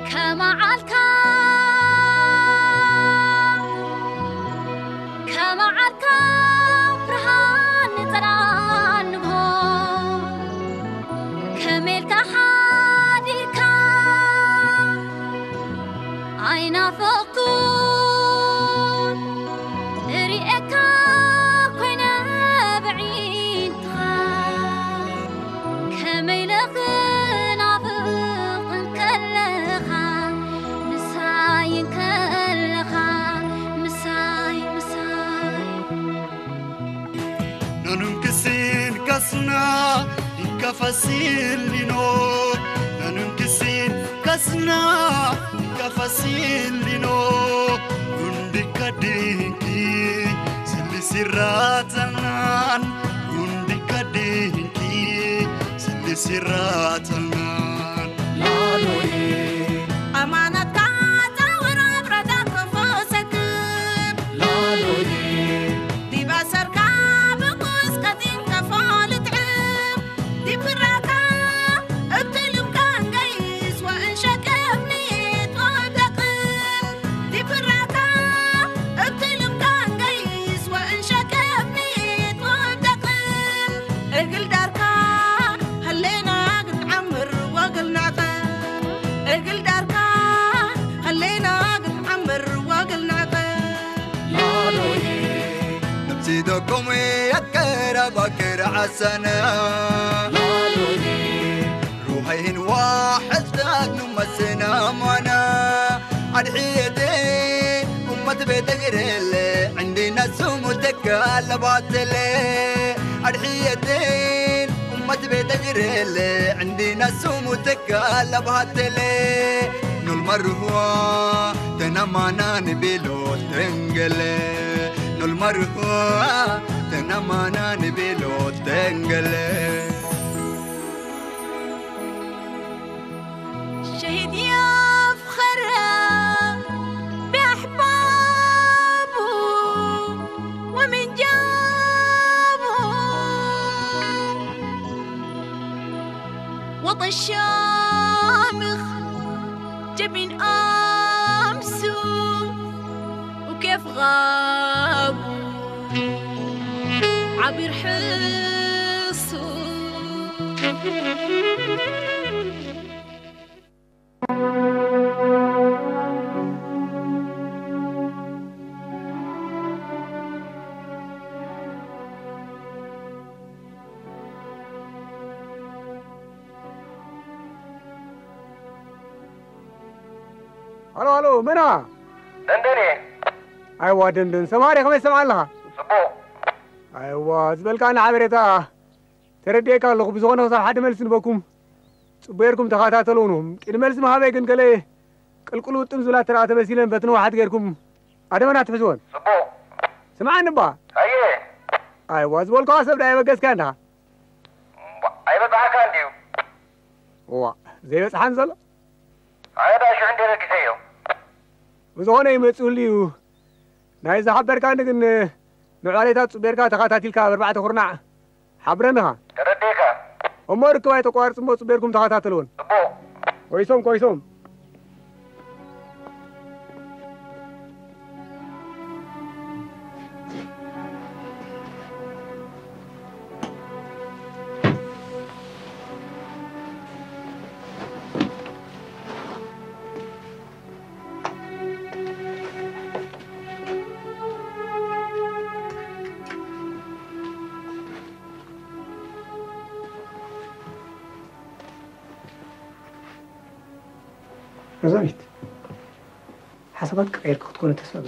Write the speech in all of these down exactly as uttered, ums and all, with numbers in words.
كما عالكا كما عالكا برهان نتران بو كملك حاديكا عينا فوقون رئيكا كوينا بعيدها كميلك نافق كلها مساي كلها مساي مساي ننكسين كسنا كفاسيل لينو ننكسين كسنا كفاسيل لينو عندك دينكي سلي سراتنان عندك دينكي سلي سراتنان لالوي أمانة تعور بردك فوسك لالوي دي بسرك بقوس قديم كفال تعب دي براكا ابتلم كان قيس وإن شكبني توبدقم دي براكا ابتلم كان قيس وإن شكبني توبدقم اقل داركا هلينا قد عمر وقلنا اقل داركا هلينا قد عمر وقلنا لالوي نفسي دوكم يكر بكر عسنا لالوي روحين واحد تاكنو مسنا منا أدعيتين أمة بتقريلي عندنا سمو تكالبات لي أدعيتين أمة بتقريلي عندنا سمو تكالبات لي نول مرهوا تنامانا نبيلو تنقلي نول مرهوا تنامانا نبيلو تنقلي شهد يفخر بأحبابه ومن جابه وطى الشامخ جبين أمسه وكيف غابوا عبر حسه الو الو منى دندني ايوا دندن سماري كم يسمع لها صبو ايوا زبلك انا عبرتا ترديك الله بزونه صح حد ملس نبكم صبيركم تخاتاتلونهم قد ملس ما هبه كن كله قلقلو طمزلا ترا تبسيلن بتنو واحد غيركم ادمنا تفزون صبو سمعني با ايه ايوا زبلك حسب داي بغس كانها اي بضحك عندي وا زي بس حنزل هذا شو عندي لك زيه بزونه يمصليو ناي زحبركا نغن نعاليتا صبيركا تخاتاتيلكا اربعه خرنا حبرنها ترديك عمرك واي تقارص مو صبيركم تخاتاتلون صبو كويسوم كويسوم نزلت حسبك غيرك تكون تسبب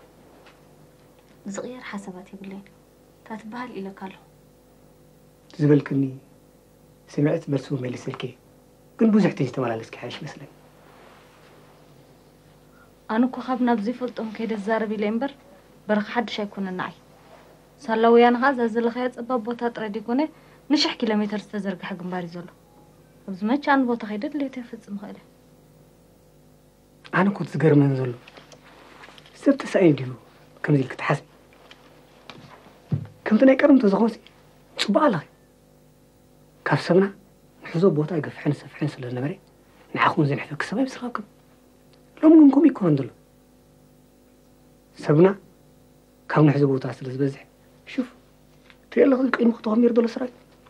زغير حسبات يبلين تاتبهل إلى كله زبلكني سمعت مرسوم اللي سلكي كن بوزح تيجي تمالالسك حاش مثلا أنا كخبنا بزيفلتهم كيد الزاربي ليمبر برخ حد شي يكون النعي سالويان غاز زل خيط أباب بوتات ردي كونه نشح كيلومتر استزرق حق مباري زلو بس ما كان بوتا خيدت اللي تفت مخاله أنا كنت صغير من زلو سبت سعيد ديو كم زيك تحسب كم تناي كرم تزخوسي صباله كاف سبنا نحزو بوتا يقفحن سفحن سل النبري نعخون زين حفك سباي بسخاكم لو منكم يكون عندنا سبنا كم نحسبه تاسل زبزح شوف تيلا لك أي مخطوهم يردوا لسرعي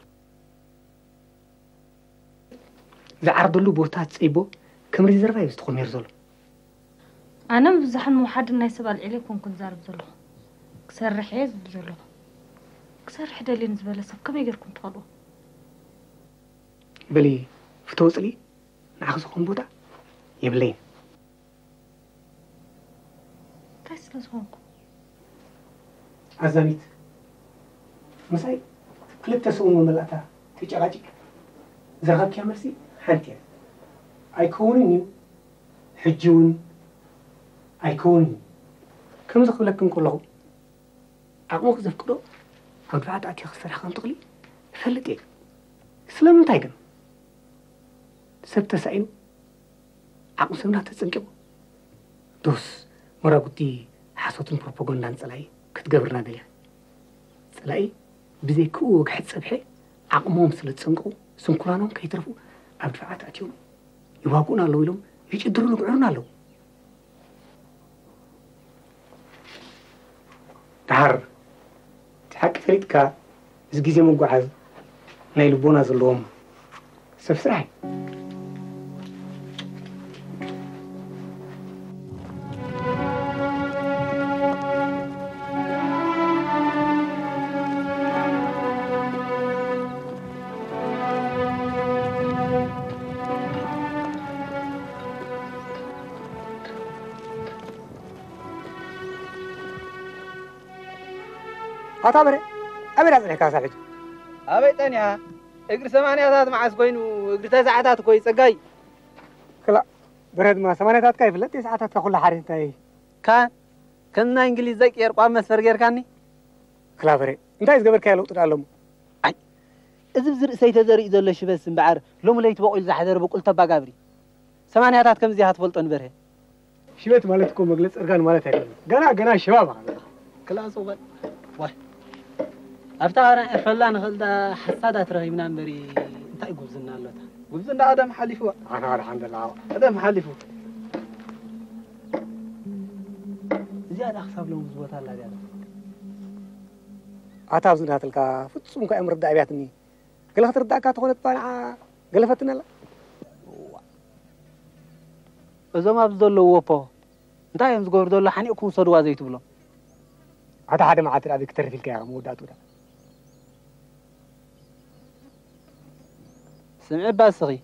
إذا عرضوا له بوتات صيبو كم ريزرفا يستخدم يرزول أنا مزحن موحد الناس سبال عليكم كنت زارب زلوا كسر حيز بزلوا كسر حدا اللي نزبله سب كم يقدركم تخلوا بلي فتوصلي ناخذكم بوتا يبلين تايس لزهونكم عزاميت مساي كلتا سؤون ملأتا تيجاجيك زرغب يا مرسي حنتي أيكونني حجون أيكونني كم زخب لكم كلهم أقوم زفكرو هدفعت أتي خسر خان تغلي فلت إيه سلام تايجن سبت سعين أقوم سمنا تسنجبو دوس مرة قلتي حصوتن بروباغندا نصلاي كتقبرنا ديا صلاي بزي كوك حد صبحي عقمهم سلتسنقو سنكرانهم كيترفوا أبدفعات أتيهم يواقونا له يلوم يجدروا لقعرنا له دهر تحك فريدكا زجيزي مقعز نايلبونا زلوم سفسرعي أتابري أبي أزرع كاسة حج أبي تانيها إقر سمانية ذات مع سكوين وإقر تسعة كويس سجاي كلا برد ما سمانية ذات كيف لا تسعة تقول حارين تاي كان كنا إنجليزي كير قام مسفر غير كاني كلا بري أنت إيش قبل كيلو ترالهم أي إذا بزر سيد زري إذا ليش بس بعر لو مليت بقول إذا حدا بقول تبع قبري سمانية ذات كم زيها تفلت أنبره شبيت مالتكم مجلس أركان مالتها جنا جنا شباب كلا صوبة واه أفتكر فلان خلدا حسادات رهيبنا بري أنت يقول زنا الله قول زنا آدم حليفه أنا الحمد لله آدم حليفه زيادة أخسر لهم زبط الله زيادة أتابع زنا تلك فتسوم كأمر الدعاء بياتني قال خطر الدعاء كاتخون تبانع قال فتنا لا إذا ما بزول له وبا أنت يوم زقور دول حني أكون صدوا زيت بلو هذا هذا ما عتر أبيك ترى في الكلام مودات وده سمع باسغي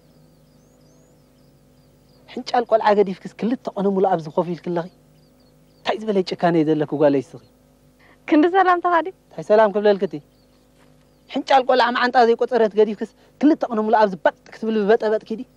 حنش القول عقدي فيكس كل التقنا ملا أبز خوفي الكلغي تعيز بلي كان يدلك وقال لي صغي كنت سلام تغادي تحي سلام قبل الكتي حنش القول عم عن طازي قطرت قدي فيكس كل التقنا ملا أبز بط كتب لي بط بط كدي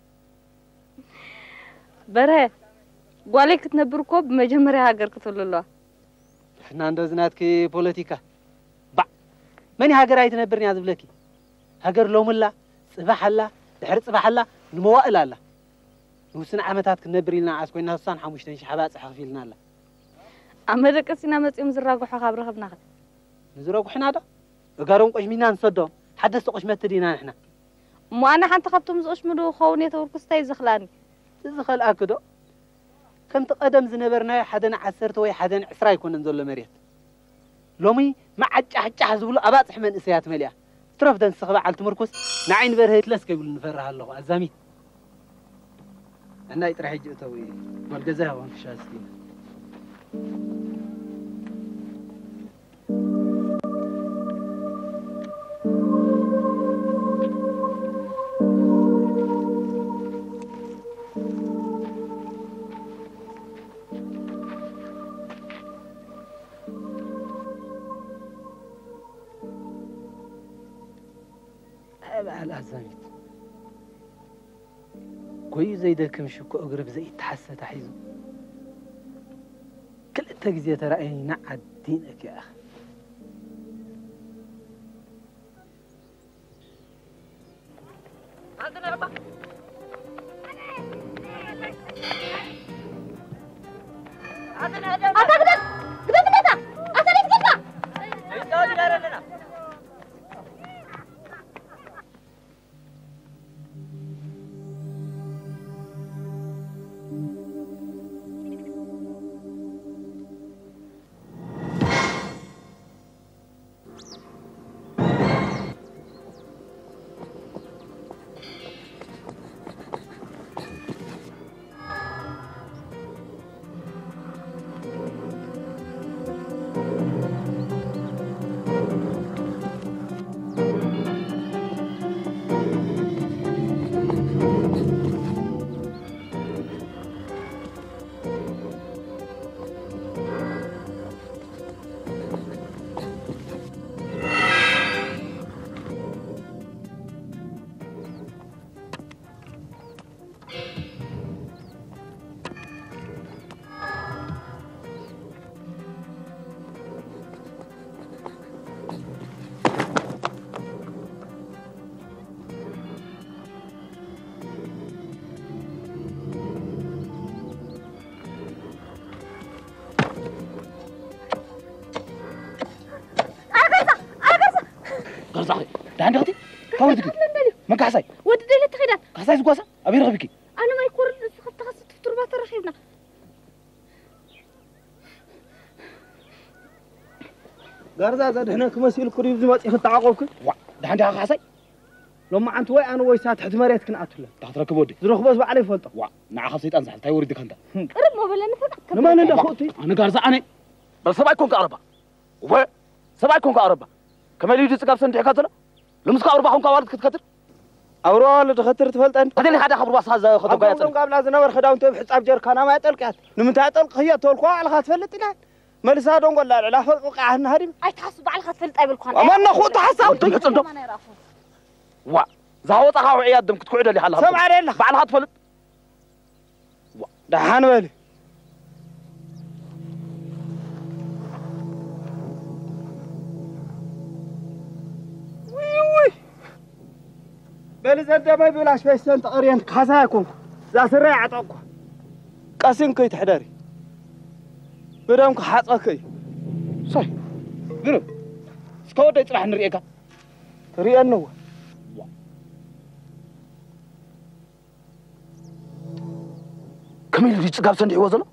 بره قالي كتنبركو بمجمري هاجر كتقول الله إحنا عند زناتك بوليتيكا بع مني هاجر هاي تنبرني هذا بلكي هاجر لو ملا صباح الله دحرت صباح الله الموائل الله نوسنا عمتات كنبري لنا عسكوينا هصان حموشتين شحبات صحفي لنا الله أمريكا سينا متيم زراقو حخاب رخب ناخد نزراقو حنا دا قارون قش مينا نصدهم حدث قش متدينا نحنا مو أنا حنت خبتم زقش مدو خوني توركستاي زخلاني تزخل أكدو كنت قدم زنبرنا حدنا عسرت وي حدنا عسرا يكون نزول مريت لومي ما عج عج حزبلو أبات حمن إسيات مليا ترف دن سخبا على تمركز نعين برهيت لسك يقول نفرها الله عزامي أنا يترح يجي توي والجزاء وان شاستين على أزاميت كوي زي ده كم شو أقرب زي تحسة تحيزه كل التجزية ترى أي نعد دينك يا أخي عندي اختي كاوي تدي ما كحساي ودي ديلة تخيدات كحساي زقاسة أبي رغبكي أنا ما يكون خط خاصة تربات رخيبنا قارزة زاد هنا كمسيل قريب زمات يخد تعاقبك وا ده عندي كحساي لما أنت وين أنا ويسات حد مريت كن أتلا تحت ركب ودي زروخ بس بعلي فلطة وا نع خصيت أنزل تاي وريدك أنت قرب ما بلا نفك لما أنا دخوتي أنا قارزة أنا بس سبعي كون كأربعة و سبعي كون كأربعة كمان يجي سكاب سنتي كاتلا لمسك أربعة كون كوارد كتكتر أورال دخلت تفلت أنت هذا اللي هذا خبر واس هذا خطو قاعد أقول قبل هذا نور خداون تبحث أبجر كان ما يتلقى لما تعتلق هي تولقوا على خات فلت الآن ما لسه دون قال لا لا وقع النهاري أي تحسب على خط فلت قبل كون أما أنا خود حساب تيجي وا زهوت أخاو عياد دم كتقعد اللي حلها سمع عليه بعد هات فلت ده حنولي بل زاد ما يبلاش في سنت قريان خساكم ذا سرع عطاكم قاسين كي تحداري بدهم كحاصكي صح قرب سكود يطرح نريك ريان نو كميل يجي قاب سندي وزله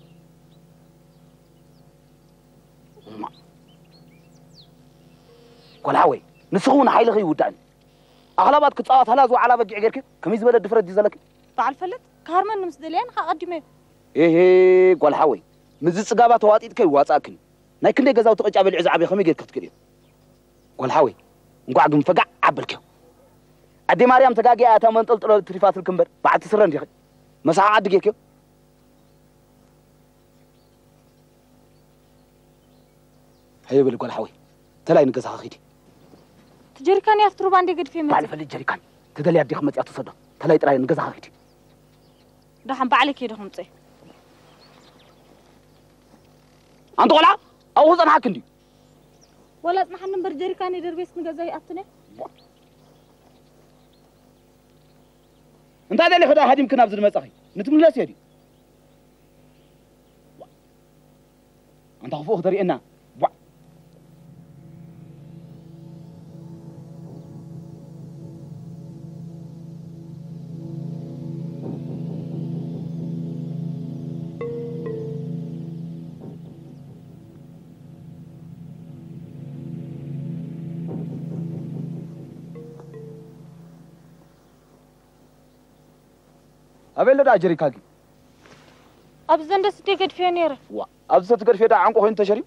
قال عوي نسخون حيل غي وداني أغلبات كتصاوت هلا زو على بجع غيرك كميز بلد دفرت دي زلك بعد فلت كارمن مسدلين قدمه إيه إيه قال حوي مز صقابات واطيت كي واصاكن ناي كندي غزاو تقጫ بلع عبي خمي غير كتكدي قال حوي እንቋዕ ግን ፈጋዕ ዓበልክዮ ኣዴ ማርያም ተጋጊኣ እታ መንጠልጥሎ ትሪፋት ልክምበር በዓል ትስረ እንዲኸ መሳሓ ዓዲ ጌርክዮ هيبل قال حوي تلاقي نقص خيدي تجركان يا فترو باندي قد في مت بعد فلي جريكان تدلي يدي خمت يا تصدق تلاقي تراي نقص خيدي دحن بعلك يدهم طي انت ولا او زن حك اندي ولا نحن نمبر جركان يدير بيس نقزاي اتني انت هذا اللي خدا هادي يمكن ابزل مصخي نتملس يدي انت فوق درينا أبين لدا أجري كاجي. أبزن ده ستيقد فيه نيره. وا أبزن تقدر فيه ده عنكو هين تجري.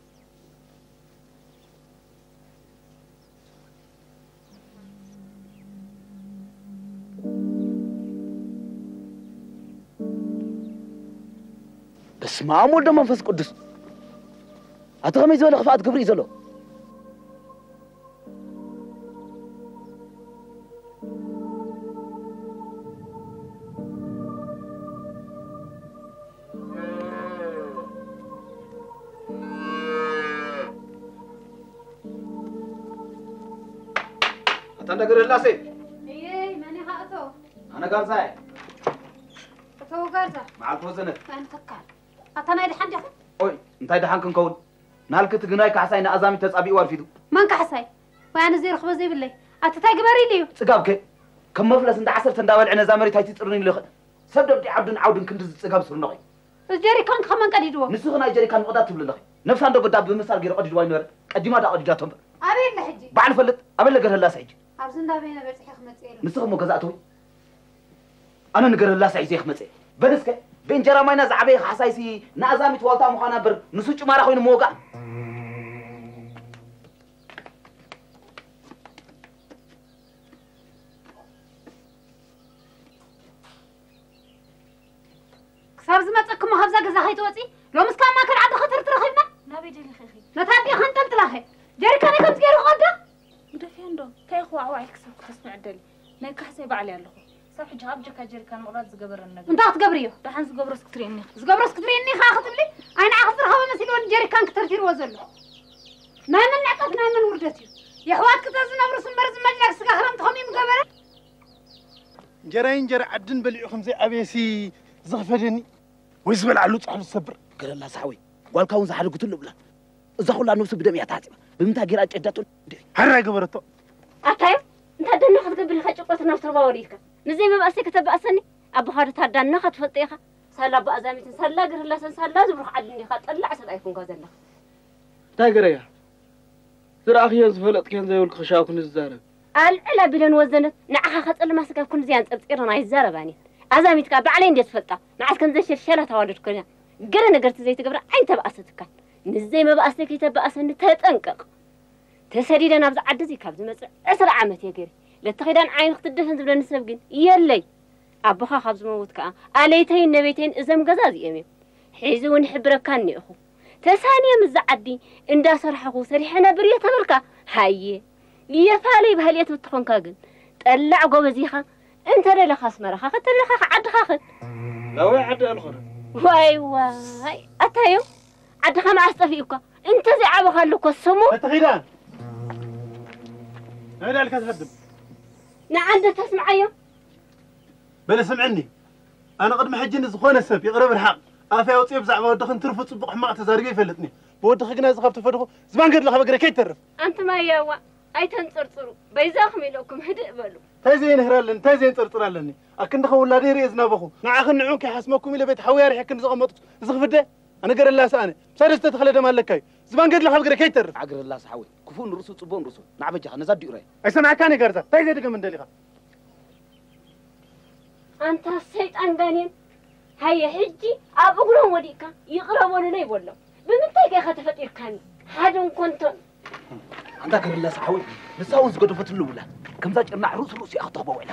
بس ما عمول ده منفس قدس. أتغمي زول خفات قبري زلو. أنت قرر لا سي. إيه ماني خاطو. أنا قارزة. تو قارزة. مع الفوزنة. أنا تكال. أتانا إذا حد يخو. أوي أنت إذا حنكن كون. نالك تجناي كحسين أزامي تسأبي وارفيدو. من كحسين. وأنا زير خبز زي بالله. أتتاي قبري ليو. سقابك. كم مفلس أنت عسر تنداول عنا زامري تايتي ترني لخد. سبب دي عبد عودن كنت سقاب سرناي. الجري كان كمان قديدو. نسوغنا الجري كان قدات تبل لخي. نفس عنده قدام بمثال غير قديد واي نور. قدي ما دا قديد تنبر. أبين لحجي. بعد فلت أبين لقر هلا سعيد. أبزن دا بينا برسي خمسة إيرو. نسوغ مو كذاتوي. أنا نقر هلا سعيد زي خمسة. بنسك بين جرا ما ينزع عبي حسايسي نازامي توالتا مخانا بر نسوج ما راح ينموقع. كسر زمت أكم هفزة جزا خي توتي لو مسكان ما كان عاد خطر ترخينا نبي جلي خيخي نتادي خنتل تلاخي جاري كان يكم تجيرو غدا مدفين دو تايخو عواي كسب تسمع دلي نايك حسي بعلي الله صح جهاب جكا جري كان مراد زقبر النجم انت تقبريو دحين زقبر سكتريني زقبر سكتريني خا ختم لي انا اخسر هوا مسيلون جاري كان كتر جير وزلو نايمن نعقد نايمن وردتي يا حوات كتازنا برس مرز مجلك سكا خرم تخمي مقبره جرين جر عدن بلعكم زي ابيسي زغفدني ويزبل على لوط على الصبر قال الله صحوي قال كون زحل قتل بلا اذا خلا نفس بدم يعتاتب بمتا غير اجداتو هرا قبرتو اتايم أنت دنا خد قبل خشقة نفس الغوريك نزي ما بأسي كتب أسني أبو خالد هدنا خد فطيخة سلا بقى زميت سلا قر لا سلا زبرخ عدني خد طلع سلا يكون قازنا تاجريا ترى أخي يزفلت كان زي الخشاق نزارب العلا بلن وزنت نعها خد اللي ماسكه كل زيان تصيرنا يزارباني أزاميتك بعلين ديت فلتا نعس كان زي شرشلة توالد كلها قرنا قرت زي تقبر عين تبأستك نزي ما بأستك يتبأسني تتنقق تسريدنا أبز عدزي كابز مسرع عسر عامت يا قري لتخيدان عين خط الدفن زبلن السبقين يلي أبوها خبز موت كأ عليتين نبيتين إزم قزازي يمين حيزون حبرك كاني أخو تسانية مزعدي إن دا سرحه سريحنا برية تبركة هاي يفعلي بهالية متخون كاقن تقلع قوزيخا انت لا خاص مرخا خدت لا خا عد خاخد لا وي عد الخر واي واي اتايو عد خا ما استفيقك انت زي عبو خلوك السمو تغيدان هذا اللي كتهدم نعم تسمعيو بلا سمعني انا قد ما حجي نزخونه سب يقرب الحق افا يوصي بزعما ودخن ترفو صبح ما تزارقي يفلتني بودخ كنا زخفت فدخو زمان قد لها بقري كي ترف انت ما يوا اي تنصرصروا بيزاخم لكم هدئ بلو تازين هرالن تازين ترطرالني اكن دخو ولا ديري ازنا بخو نعاخ نعوك حسمكم الى بيت حويار حكن زغمط زغفده انا قر الله سانه سادس تدخل مالكاي زمان قد لها بقري كي ترف عقر الله صحوي كفون رسو صبون رسو نعبجها نزاد يراي اي سمع كاني قرزه تازين دك من دليخه انت الشيطان بنين هيا حجي ابغلهم وديكا يقربوا لنا يبولوا بمنتك يا اخي تفطير كاني حاجه كنت عندك الله صحوي نساون زقدفت الاولى كم زاج مع روس روس يا اخطبوا ولا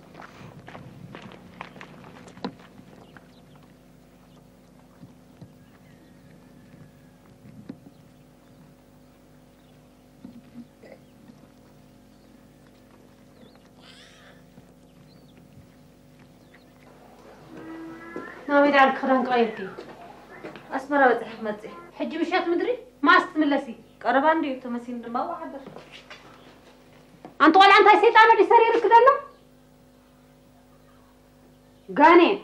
ناوي على الكران غيرتي أسمرة بتحب مزي حجي مشات مدري ما استملسي قرب عندي تمسين دما وحدر انت ولا انت سيطان اللي سرير كده له غاني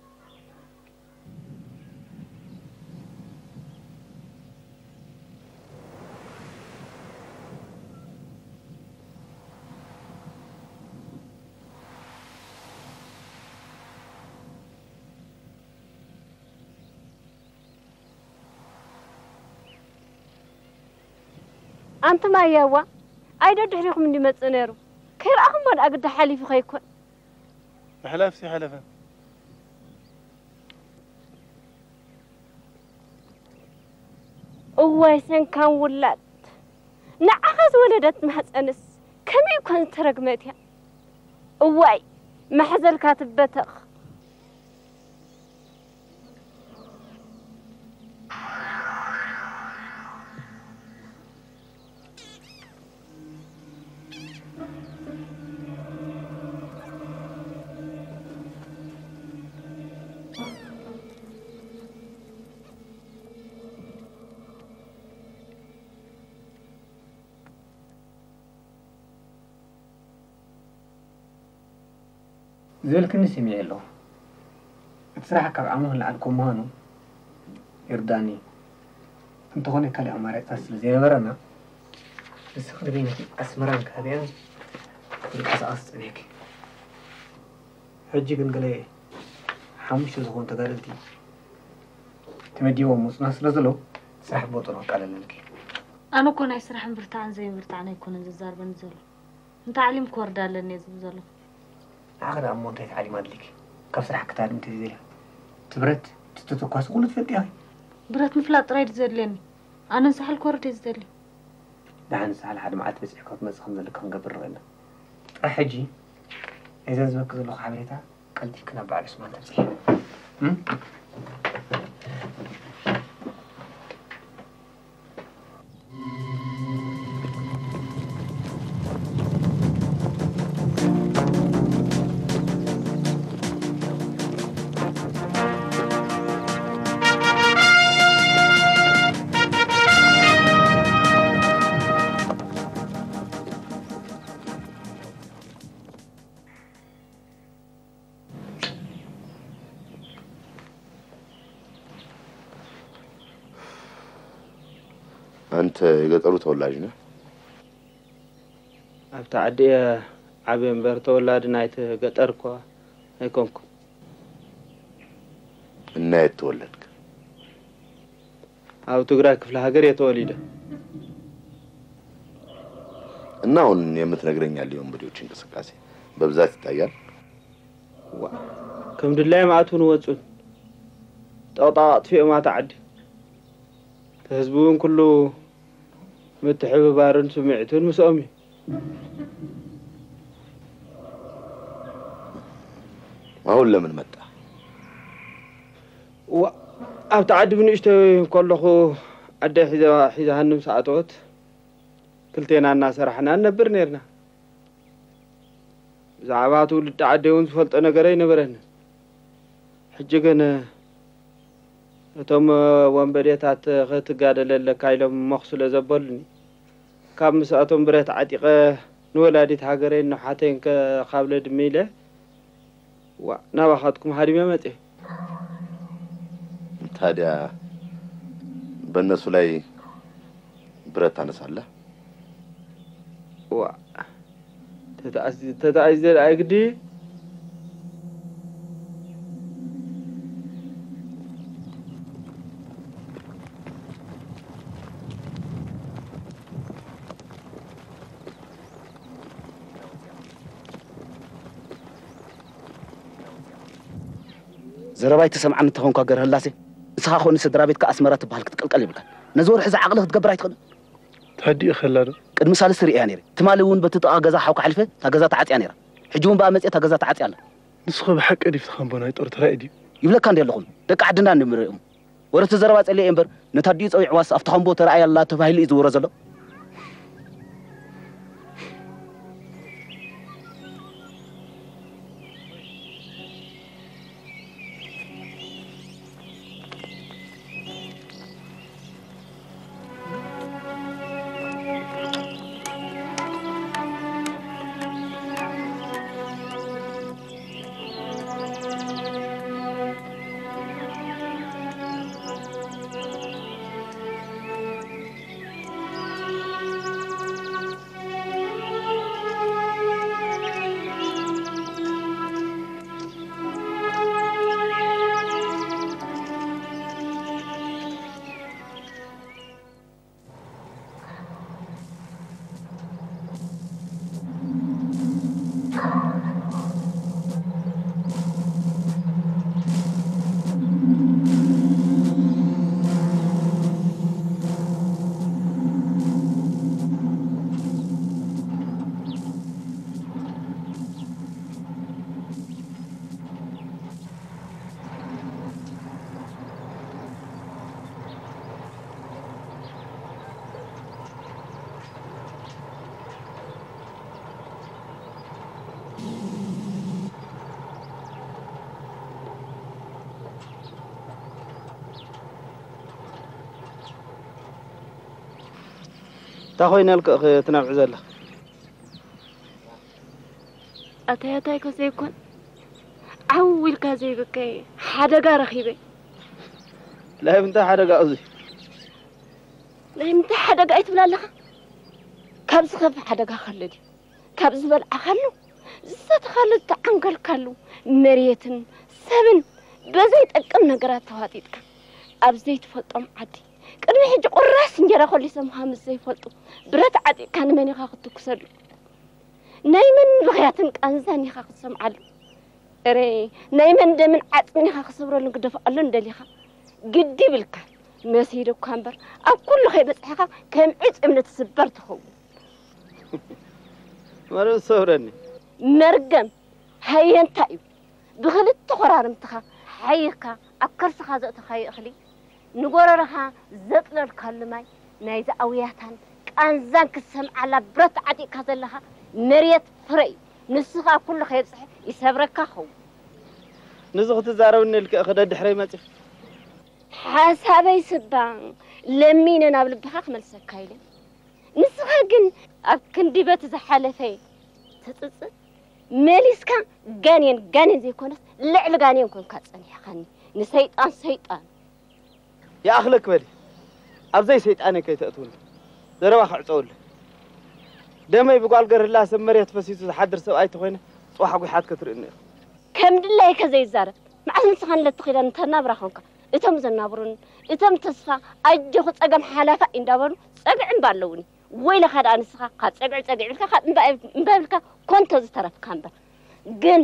أنت ما يوا أيدا دحريكم اللي متصنيرو كير أخمر أقد حليف خيكون حلاف سي حلفا ويسن كان ولاد نعخذ ولدت محسنس كم يكون ترقمتها واي محزل كاتب بتخ زلك نسمع له تسرح كعمه لعنكم مانو يرداني انت هون كالي امارات تسل زي برنا بس خليني اسمران كاليان القص اصنيك حجي قنقلي حمش زغون تقالتي تمديو مصناس نزلو سحب بطنه قال لك أنا كون يسرح برتعن زي برتعن يكون الزار بنزل انت علم كوردا لني زبزلو أخذ أمون تيت علي مادلك كيف سرح كتاب انت زيها تبرت تتوقعس قولت فدي هاي برات مفلات رايد زلني أنا نسحل كورد يزدلي ده نسحل حد معات بس حكوت مسخن لك هم قبل رغنا أحجي إذا زبك زلو خبرتها قلتي كنا بعد اسمها تمسيح هم أنت يقطعوا تولاجنا؟ أنت عدي عبي امبر تولاد نايت قطركو هيكونكم النايت تولدك أو تقرأ كيف لهاجر يتولده እናውን የምትነግረኝ ያለው እንግዲህ እንቅስቃሴ በብዛት ይታያል ዋ ከም ድላይ ማአቱን ወጹን ጣጣ ጥፊ ما تعدي ህዝቡን ሁሉ متحببارن سمعتون مسومي አሁን ለምን መጣ ዋ ኣብ تعدي ብንሽተ كلخو عدي حيزا حيزا هنم ساعات كلتينا الناس رحنا نبر نيرنا زعباتو للتعديون فلت انا غري نبرن حجكن اتم وانبريتات خطغادل لكايلم مخسل زبلني كاب مساتهم بريت عتيقه نولاديت هاغرين نحاتين كخابلد ميله ونباخاتكم هادي ممطي ታዲያ በእነሱ ላይ ብረት ታነሳለህ وا تتعزز تتعزز ايغدي زرباي تسمعن تخون كاغر هلاسي اسخا خوني سدرا بيت كاسمرات تبحال كتقلقل يبلك نزور حز عقله تقبر ايتخل تهدي خلاد قد مثال سريع يعني تمالون بتطا غزا حوك حلفه تا غزا تعطي نيرا حجون با مصي تا غزا تعطي الله نسخه بحق ادي تخنبنا يطر ترايدي يبلك عند يلخون دق عدنا نمرهم ورت زربا صلي امبر نتادي صوي عواس افتخم بو تراي الله تبايل يزور زلو تاخوينا لك تنبع زله أتاي أتاي كزيكون عول كزي بكي حدقة رخيبة لا يمتى حدقة أزي لا يمتى حدقة أيتبلا لها كابز خف حدقة خلدي كابز بل أخلو زت خلد تعنقل كلو مريتن سبن بزيت أكم نقرات تواتيتك أبزيت فطم عدي كرني حج قراس نجرا خلي سمها مزي فلطو برات عدي كان ماني خاخدو كسلو نايمن لغياتن كانزاني خاخد سمعلو اري نايمن دمن عطني خاخسبرو لنقدف الله ندليخا قدي بالكال مسيدو كامبر اب كل خي بصحخا كم عص امنت سبر تخو مرو صورني مرقم هي انتايو بخلت تخرارمتخا حيكا اكرسخا زقت خي اخلي نقررها زطل الكلماي نايز اوياتان كانزان كسم على برت عدي كازلها مريت فري نسخا كل خير صحيح يسبرك خو نزغ تزاروني لك اخد دحري ماتف حسابي سبان لمينا نابل بخاخ ملسك كايله نسخا جن اب كندي بت زحلفي تتص مليسكا غانين غانين زي كونس لعل غانين كون كاصني خاني نسيطان سيطان يا أخلك بدي أبزي سيد أنا كي تأتون ذروا خعصول دمي بقول قر الله سمريت فسيتو حدر سبعي تخوينه صح أقول حد كترني كم دلله كذا يزار مع إنسان لا تخيل أن تنابر خنك إتم زنابرون إتم تصفى أجه أجمع حلفة إن دابرون أجمع باللوني ويلا خد أنا سخا خد أجمع أجمع لك خد مبا مبا لك كنت زترف كامبر جن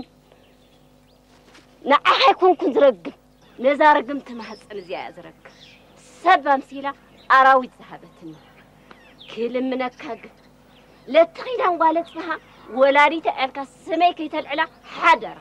نعه يكون كنت رجم لذا رجمت ما حس أنا زي أزرق سبب مسيلة أراوي ذهبتني كل منك هج لا تخيل عن والد فيها ولا ريت أرك سميك يتلعلا حدر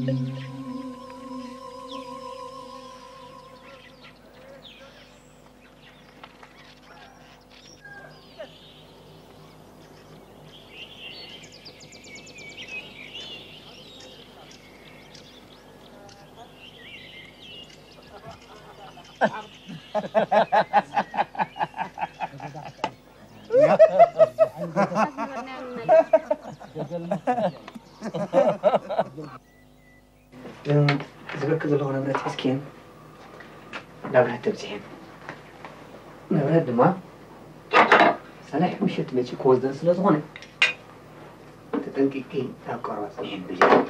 زبك زلوا نبرة حسكين نبرة تبزين نبرة دما صلاح مشيت ماشي كوزن سلطوني تتنققي تاقرا صحين بجد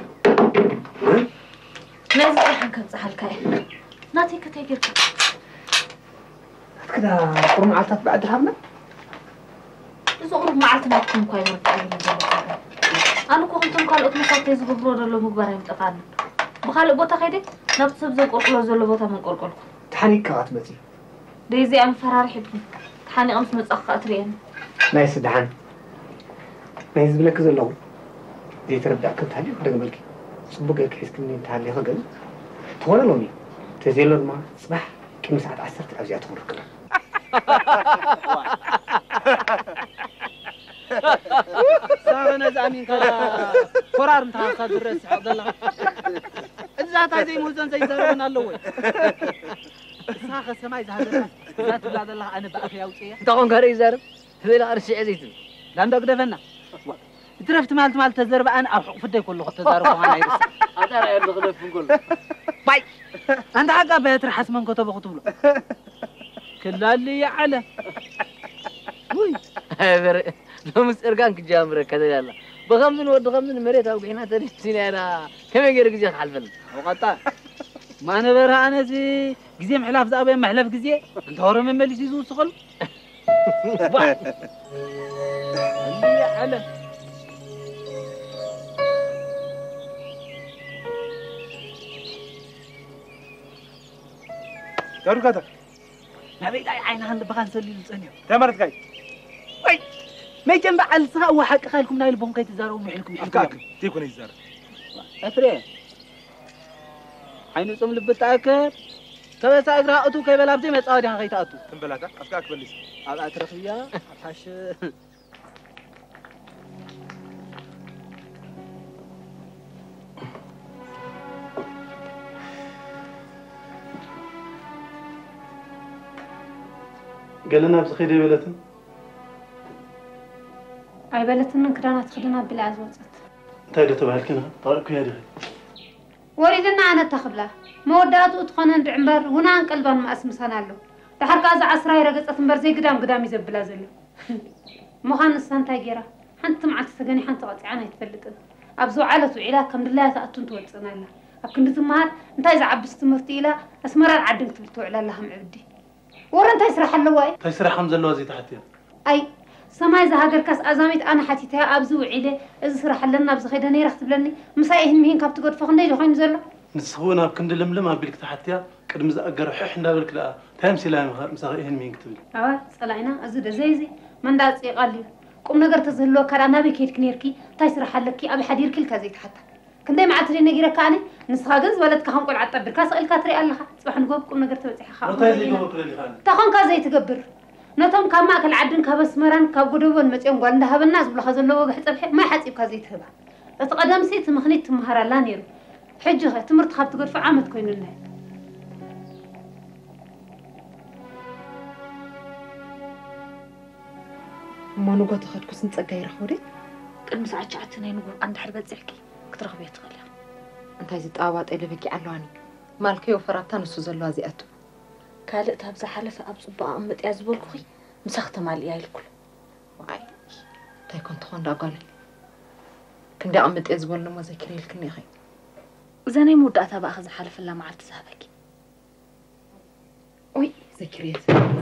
لازم إحنا كم صحل كاي ناتي كتاجرك كذا قرم عالتات بعد الهمنا إذا قرب معلتنا تكون كاي مرتين أنا كنتم قال أتمسك تيزو بفرود اللي مقبرين تقعد بخالق بوتا خيدي نفس بزق قلقلو زلو بوتا من قلقلكم تحاني كغات متي ديزي أم فرار حبني تحاني أمس متأخر أترين نايس دحان نايس بلك زلو دي تربع كنت هالي ودق ملكي صبوك الكيس كمني تهالي خقل تغولا لوني تزيلو الماء صباح كم ساعة عسرت الأوزيات وركنا سارنا زامين كذا فرار متها صدر الرأس عبد الله إذا تاجي موزن زي زارنا اللوي ساخ السماء زهر ذات بلاد الله أنا بأخي أوتيه تقون كاري زار هذا أرشي عزيزي لأن دك دفنا ترفت مال مال تزرب أنا أو فدي كله تزارب وأنا يرس هذا رأي الغلف نقول باي أنت حاجة بيتر حسمن كتب خطب له كل اللي يعلى وي هذا لو مسرقان كجامرة كذا يلا بغمن ود غمن مريت أو بينا تري سينارا كم يجري جزء حلفنا وقطع ما نبرها أنا زي جزء محلف ذا أبي محلف جزء أنت هرم من ملي زيزو سقل باي اللي يعلى دارو كذا نبي جاي عين عند بخان سلي لسانيو تمرت جاي وي ما يجمع على الصغا وحق خالكم نايل بون كي تزاروا محلكم أفكاك تيكون يزار أفري عينو صم لبتاكر تبى سأقرأ أتو كي بلابتي ما تصادي عن غيت أتو كم بلاك أفكاك بليس على أترفيا حش قال لنا بسخيدة بلتن أي بلتن كرانات خدنا بالعز وسط تايدة تبعك كنا طارق يا دي وريدنا أنا تخبله مودات وتخنن دعمبر هنا قلبان ما اسمسنا له تحرك از عصرا يرقص تنبر زي قدام قدام يزبلا زلو مخان السانتا غيرا حنت معك سغني حنت قطعنا يتفلطن ابزو علت وعلا كم دلا تاتون توصنا لنا اكن تمهار انتي زعبس تمرتيلا اسمرار عدن تبتو على الله معبدي ورا انتي يسرح له واي تيسرح حمزه لو زي تحتي اي سماي زهاجر كاس ازاميت انا حتيتها ابزو عيله از سرح لنا ابز خيدني رخت بلني مسايهن مين كابت قد فخني جوين زلو نسخونا بكند لملم ابيلك تحتيا قدم زاجر حح ندبلك لا تامسي لا مسايهن مين كتب اه صلاينا ازد زيزي من داصي قالي قوم نجر تزهلو كرانا بكيت كنيركي تيسرح لكي ابي حدير كل كزيت حتى كندي معتري نغيرك اني نسخاغز ولد كهون قلع طبر كاس الكا تري الله صباح نغوب قوم نجر تبصي خا تايزي جو كلي خان تخون كازي تغبر نتم كما كل عدن كبسمران كغدوبن مصيم غال እንደهبنا ዝብሎ خزلو وغ حصبح ما حصيب كازي تهبا اتقدم سيت مخنيت تمهرلا نيرو حجه تمرت خبت غدف عامت كويننا ما نقول تخدكو سنصقا يرخودي قدم ساعه عتنا ينغور عند حربه زحكي كترخبي تخليا انت زي طابا طيلبكي علواني مالكيو فراتان نسو زلوا زياتو كالئ تابز حلفه اب صبا امط يا زبلكو مسخت مال يا الكل واي تاي كنت خون داقالي كندي عمت إزبول لما ذكري لكني خي زاني مودة بقى أخذ حالف الله مع التسابك وي ذكريات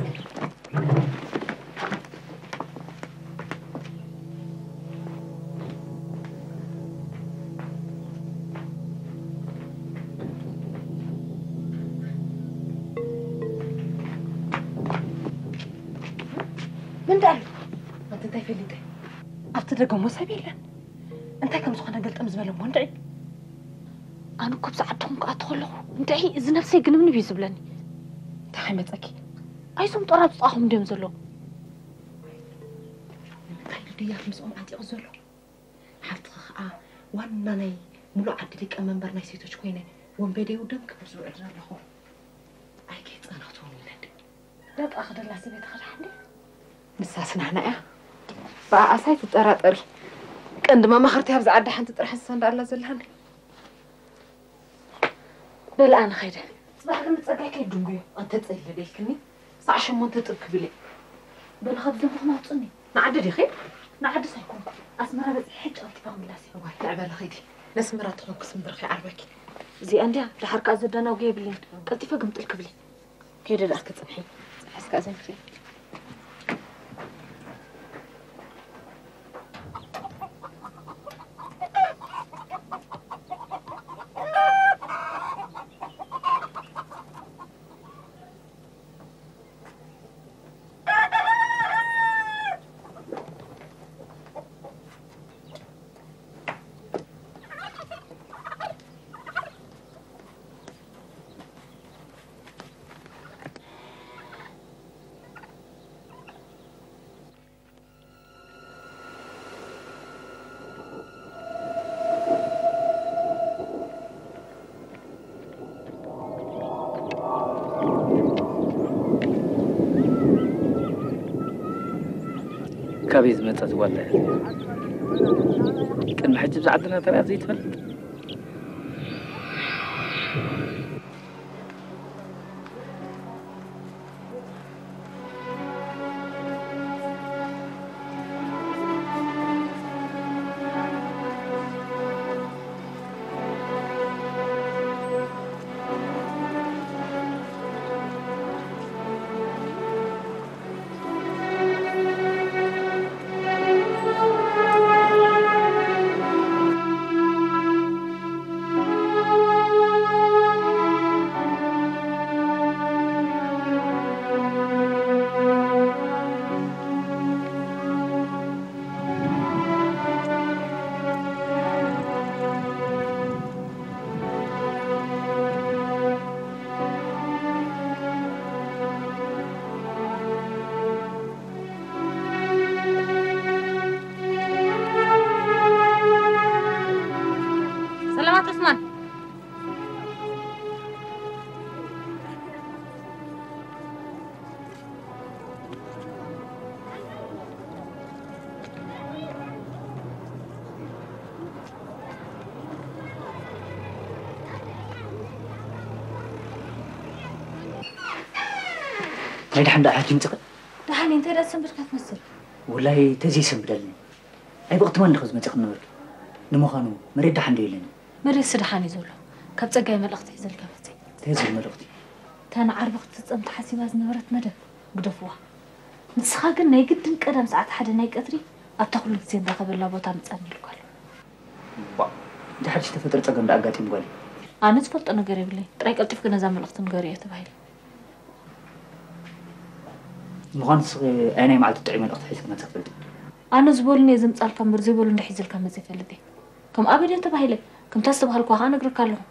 من دالو ما تنتهي في اللي ده أفتدقوا مسابيلا أنت كم سخنا قلت أمزبل موندعي أنا كبس عدهم كأدخله انتهي إذا نفسي جنبني بيسبلني تحمت أكيد أيسهم طراب صاحهم ديم زلو تخيل دي خمس أم عندي أزلو حتى آه وانا ناي ملو عبد ليك أمام برناي سيتوش كوينة وان بدي ودم كبرزو عدنا له أي كيت أنا خطوني ولد لا تأخذ الله سبيت خد حدي نساسنا هنا إيه بقى أسايت ترى عندما ما خرتي هبز عدي حنت تروح السند الله زلهني بالآن خير صباح لما تسقى كي دنجو أنت تسأل ليكني صعش ما أنت تركبلي بالخد دم ما تصني نعدي خير نعدي سيكون أسمرها بس حج أطفال ملاسي واي لعبة لخيدي نسمرها تخلق سمدرخي عربك زي أنديا لحركة زدنا وجايب لين قلتي فقمت الكبلي كيدا لا أسكت صبحي أسكت أزين خير كابيز متى ولا كان محجب عندنا ترى زي تفل هيدا حدا حاكي متقل دحاني انت دا سنبرك تمثل والله تزي سنبدلني أي وقت ما نخذ متقل نورك نمخانو مريد دحان ديلني مريد سدحاني زولو كاب تقاي ملقتي زل كافتي تزي ملقتي تانا عربك تتصمت حسيبا زنبرت مدى قدفوها نسخا قلنا يقدم قدام ساعات حدا ناي قدري أبتاقلو كزين داخل الله بوتا متسامي لكوال با دي حاجة تفتر تقم دا أقاتي مقالي أنا تفلت أنا قريب لي تراي قلتي فكنا زام ملقتن قرية تبايلي مخانس أنا معلت التعيم الأخت حيث ما تقبل أنا زبولني زم صار كم برزي بولن دحيز الكم زي فلدي كم أبدا تبايلي كم تسب هالكوها أنا قرك لهم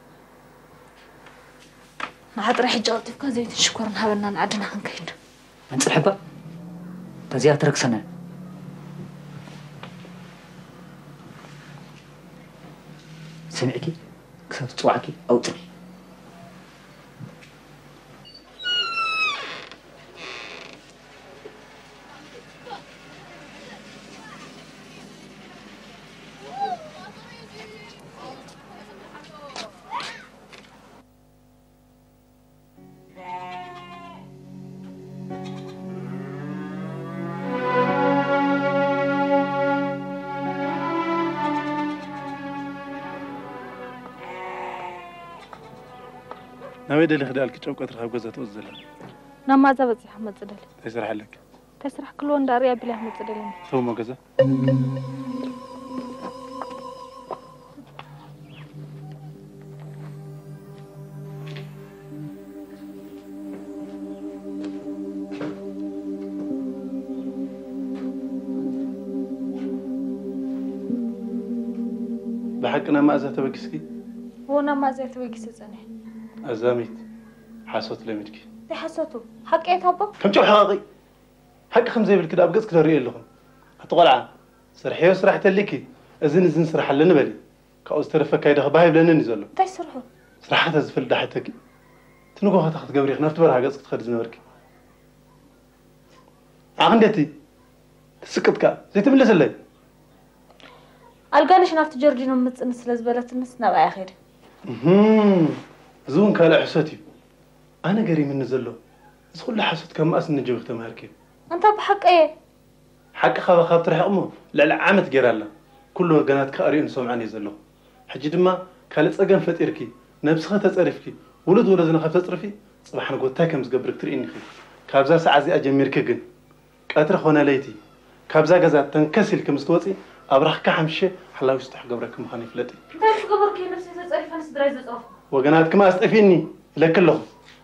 ما حد راح يجاوب فيك زي شكرا هبلنا نعدنا هنكيد أنت الحبة تزيها ترك سنة سمعكي كسبت توعكي أو تري ناوي دلي خدالك تشوف قطر خاب جزات وزلا نما زبط يا محمد صدلي تسرح لك تسرح كل وين داري أبي أحمد صدلي ثم ما جزا بحقنا ما أزهت بكسكي هو نما زيت بكسي زني أزاميت حاسوت لمدك دي حسوتو حق إيه تابا كم شو حقي حق خمسة بالكده أبقى كده ريال لهم هتقولع سرحيه سرحت لكي أزين أزين سرح لنا بالي كأسترفك كيدا خبايب لنا نزلوا تيسرحوا سرحت أزفل دحتك تنقو هتاخد قبري خنفت برها قصك تخرج نورك عندتي سكتك زي تملس اللي القانش نافت جورجينو متنس لزبلت النس نبع خير امم زون كالا حسوتي انا قري من نزلو بس كل حسوت كم اس نجيب تماركي انت بحق ايه حق خاب خاب تريح امه لا لا عامت قرالا كله قنات كاريون سمعني زلو حجي دما كالت صقن فطيركي نفسها تصرفكي ولد ولدنا خاف تصرفي صباحنا قوتا كم زقبرك تريني خي كابزا ساعه زي اجمرك كن قطر خونا ليتي كابزا غزات تنكسل كم ستوصي أبرح كحمشة حلا يستح قبرك مخاني فلتي. أنت عارف قبرك نفسي تصرف أنا سدراي زطاف. وقناتك ما استفيني لكلهم.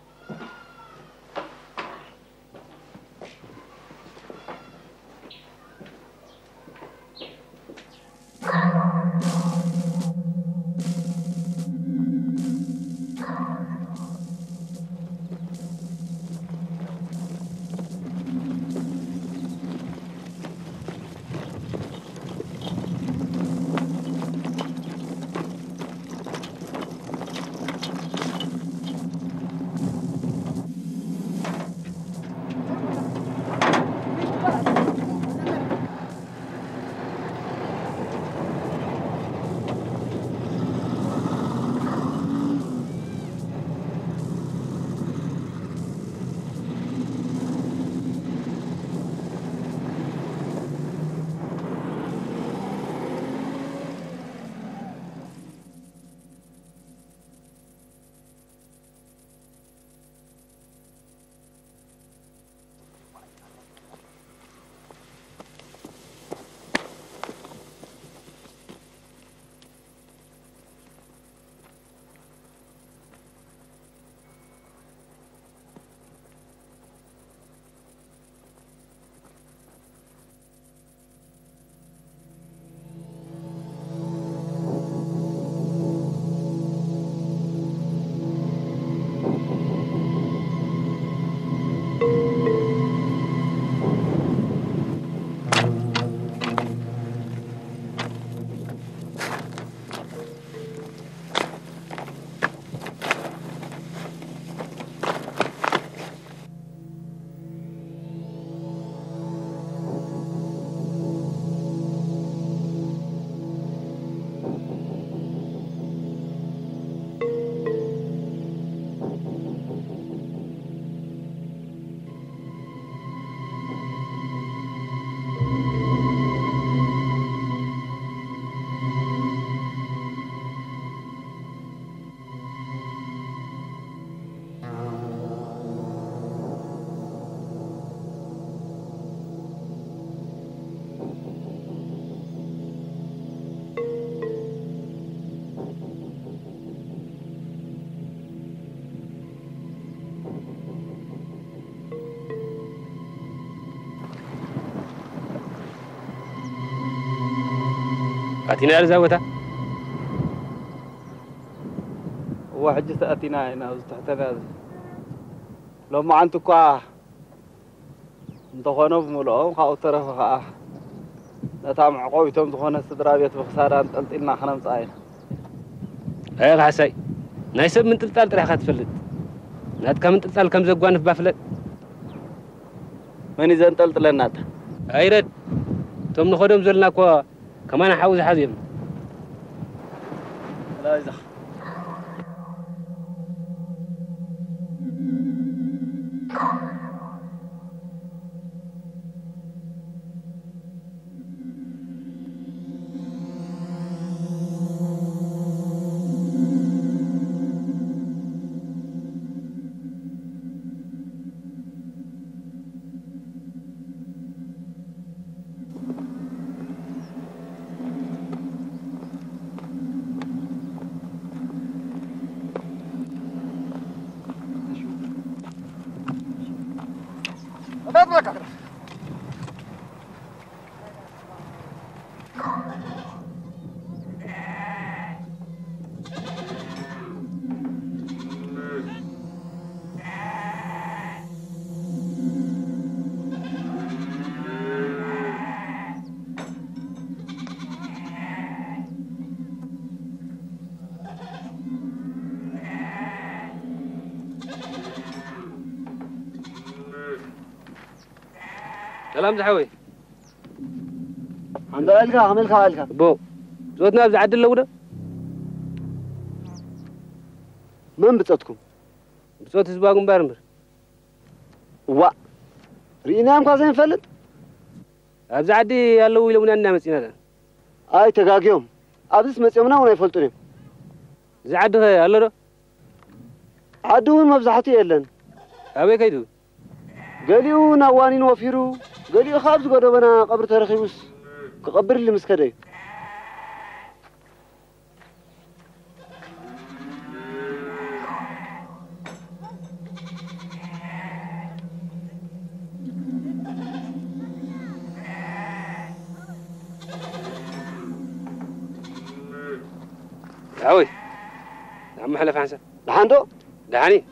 أتينا على زاوية واحد جت أتينا هنا وتحتنا لو ما أنتوا كا انتخانوا بملؤهم خاو طرف خا نتام عقويتهم تخون استدرابية بخسارة أنت إلنا خنا مصاين أي غاسي نايسب من تلتال تريح خاتفلت نات كم تلتال كم زقوان في بافلت من إذا انتلت لنا أيرد توم نخدم زلنا كوا كمان حاوز حزيم لا إذا اطلق سلام زحوي عند ألكا عملكا ألكا بو زودنا بزعد اللودة من بتصوتكم بصوت زباقم بارمر وا رينا أمكا زين فلت أبزعدي يالو يلونا النامسين هذا أي تقاقيهم أبس مسيومنا ونا يفلتوني زعد هاي هلا عدون مبزحتي يلن أبي كيدو قاليو نوانين وفيرو قاليو خابز قدبنا قبر تاريخيوس كقبر اللي مسكدي عوي عم حلف عنسا دحاندو دحاني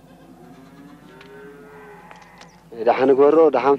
دحان قورو دحان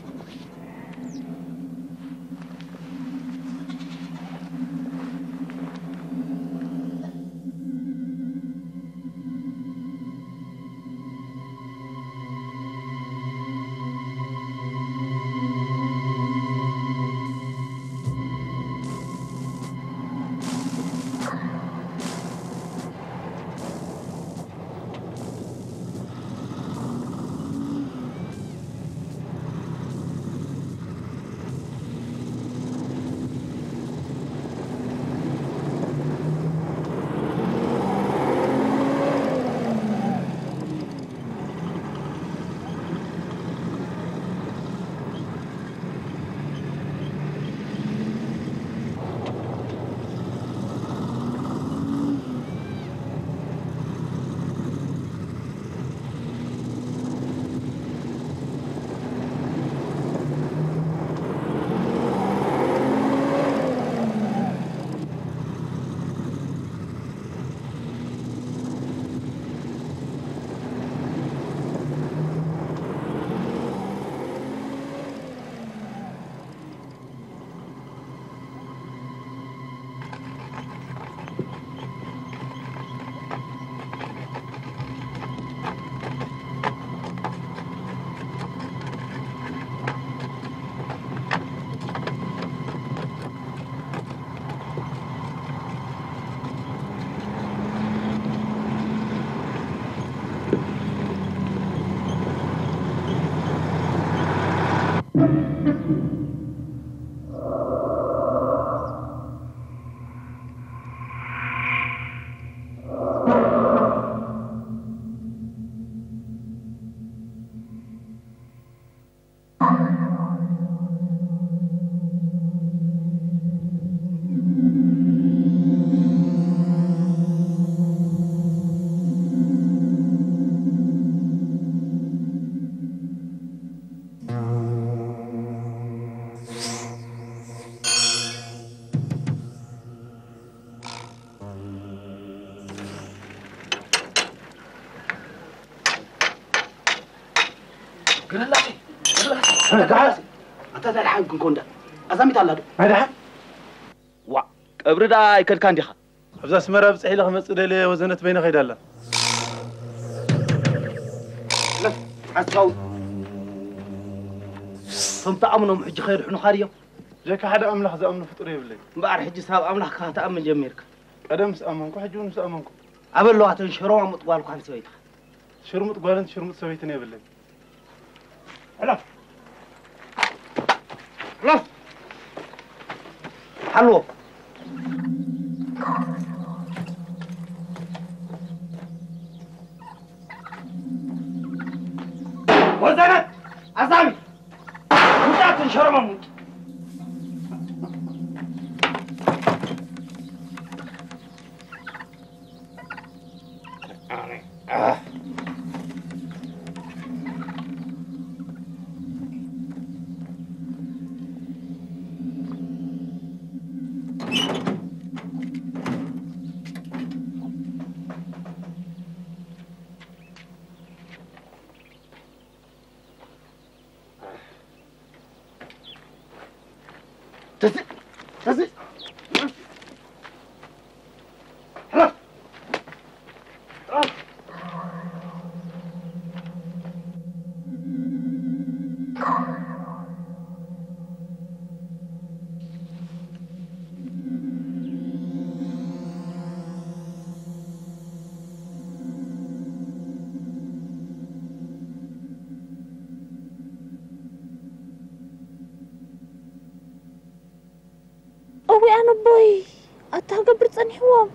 قرلاتي قرلاتي قاسي انت ذا الحين كنكوندا ازاميت الله هذا وا قبر دا يكلكان ديخا ابزا سمره بصحي لك مصدله وزنت بين خيداله لا عسكاو فهمت امنهم حج خير حنو خاريو جاك حدا املح ذا امن فطري بلي مبار حج ساب املح كاتا امن جميرك قدم سامنكو حجون سامنكو ابلو اتن شرو مطقالكو عن سويت شرمط قالنت شرمط سويتني بلي هلا خلاص حلو وزنت أسامي متى تنشر مموت آه تزي تزي حلف أوي أنا بوي أتهجبر تصنحوهم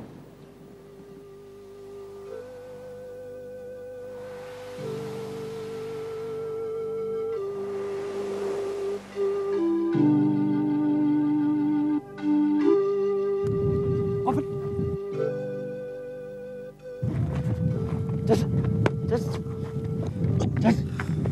تز تز تز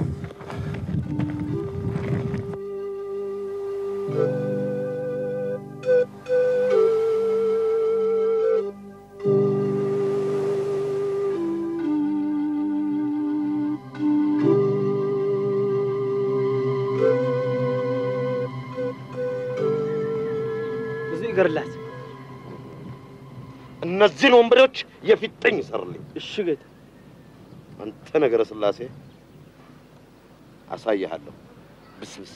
ይገርላት እነዚህን ወንበዴዎች የፊጥኝ ይሰርልኝ። እሺ ጌታ፣ አንተ ነገረ ስላሴ አሳይሃለሁ። ብስብስ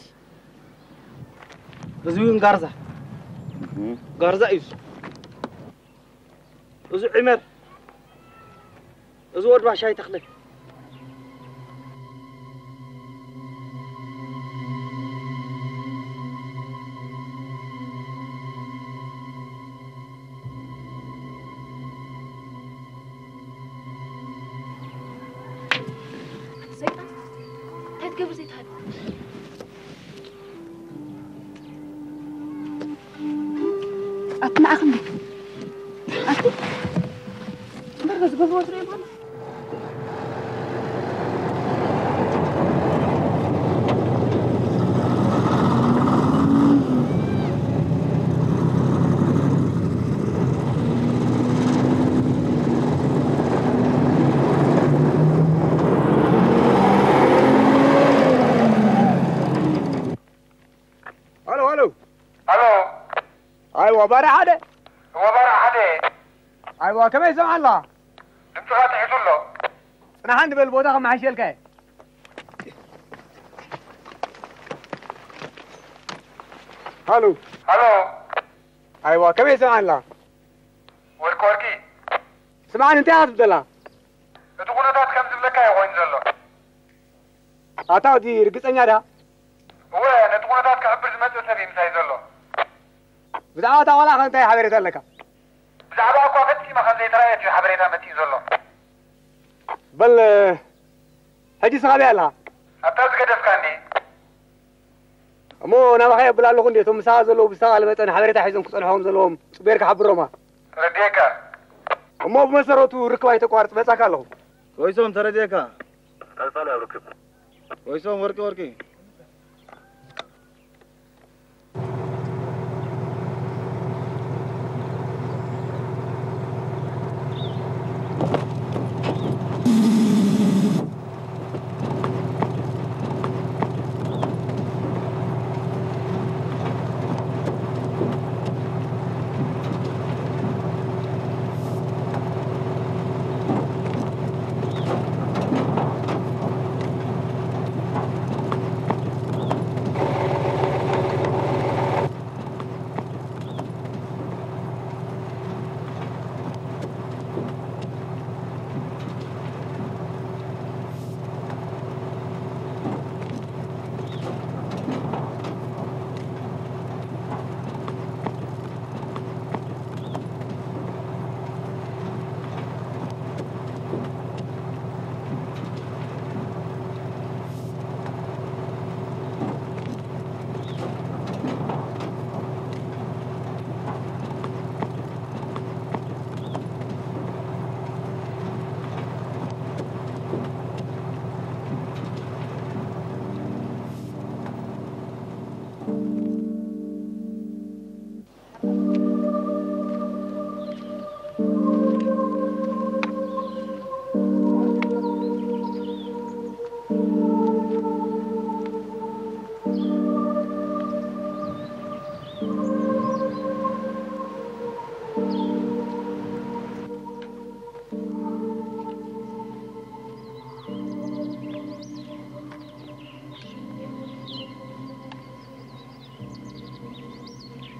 እዚሁን ጋርዛ ጋርዛ ይዙ እዙ ዒመር እዙ ወድባ ሻይ ተኽለ قبل زيت هذا أطلع أخمك أطلع مرة قبل وزري بنا وبارع هذا وبارع هذا ايوه كم يسمع الله انت فاتح له انا عندي بالبوطه مع الشلكه الو الو ايوه كم يسمع الله وركوركي سمعني انت يا عبد الله تقول ذات كم زبلك يا وين زلو اتاو دي رقصنيا ده وين تقول ذات كعبر زمت سبي مساي زلو بزعوة ولا خنتي حبريت لك بزعوة أكو فتي ما خنزي ترايت في حبريتها متي زلو بل هجي صغابي الله أبتاز قدف كاندي مو أنا بخير بلا لكم ديتهم مسازلو بيشتغل متن حبريتها حيزن كسرهم زلهم صبيرك حبرهما رديكا مو بمسروتو ركواي تقارت بس كالهم ويسوم ترديكا قال يا ركب ويسوم وركي وركي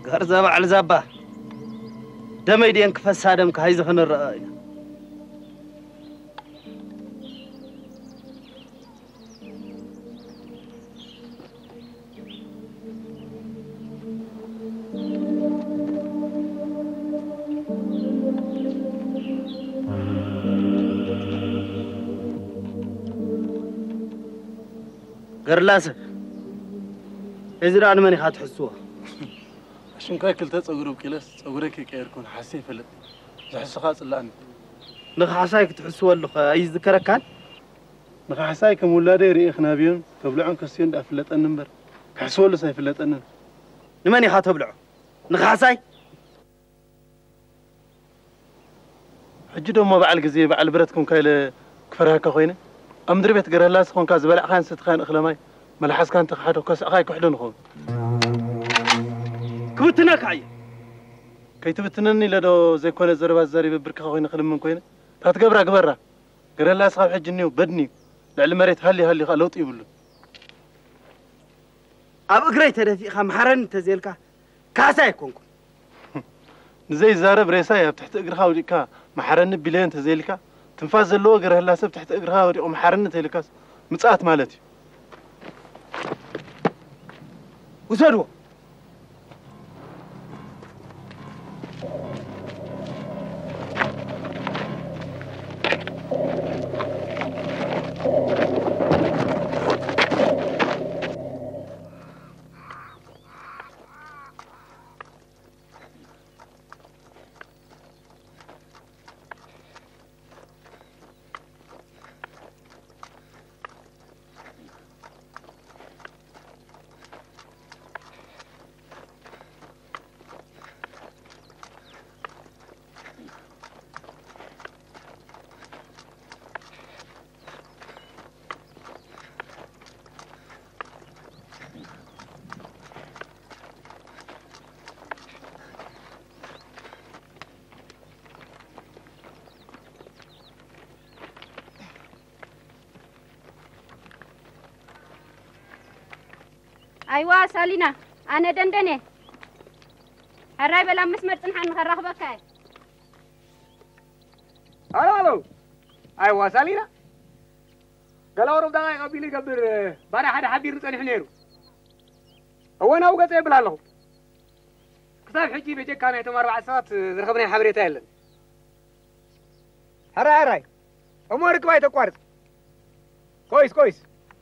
غرزة بعل زبا دم يدين كفس هادم كهيز خن الرأي غرلاسة إذا أنا ماني خات حسوها عشان كاي كل تصغروا بكلاس تصغرك كيركون حسين فلت زحس خاص الآن نخحسايك تحسوا له أي ذكرك كان نخحسايك مولادي ريخ نابيون كبلعون كسيون دافلت النمبر كحسوا له سيفلت النن نماني خات بلعو نخحساي حجدوا ما بعل جزية بعل برتكم كاي كفرها كخوينه أمدري بيت قرلاس خون كاز بلع خان ست خان أخلماي ملحس كان تخحدو كاس أخاي كحدون خون كبتنا كعي كي تبتنني لدو زي كون الزربات زاري ببركة خوين خلم من كوينه تاتقبرا قبرا قرلاس خاب حجني وبدني لعل مريت هلي هلي خلوط يبلو أب قريت هذا خام حرن تزيلكا كاسا يكونكم زي زارب ريسايا بتحت اقرها وديكا محرن بلين تزيلكا تنفاز اللو قره لا سب تحت اقرها ودي ام حرن تزيلكاس مصات مالتي وسدوا أيوة سالينا أنا دندنة هراي بلا مسمر تنحن خرخبك هاي الو الو أيوة سالينا قالوا رب دقايق قبيلي قبل بارا حدا حبير نصنح نيرو هو أنا وقت يبلا له كتاب حجي بيجيك كان يتم أربع ساعات رخبني حبريتها لن هراي هراي أمورك باي تقوارد كويس كويس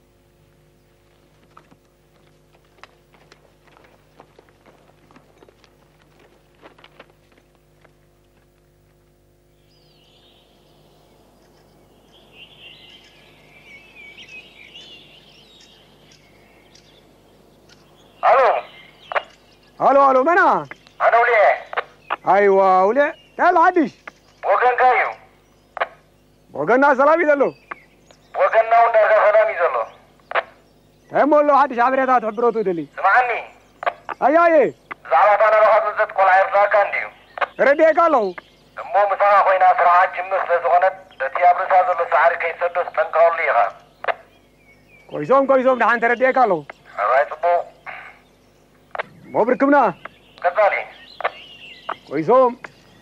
الو الو منا انا وليه ايوه وليه يلا عدش وكان كايو وقلنا سلامي دلو وكنا ونرجع سلامي دلو هم والله عدش عبريتها تحبروتو دلي سمعني اي اي زعلت انا روحت نزت كل عيرنا كان ديو ردي قالو مو مسا خوينا سرعه جمخ لزغنت تي ابرسا زلو سعر كيسدس تنقول ليها كويسوم كويسوم دحان تردي قالو رايت بو مو بركبنا كذالي كويسوم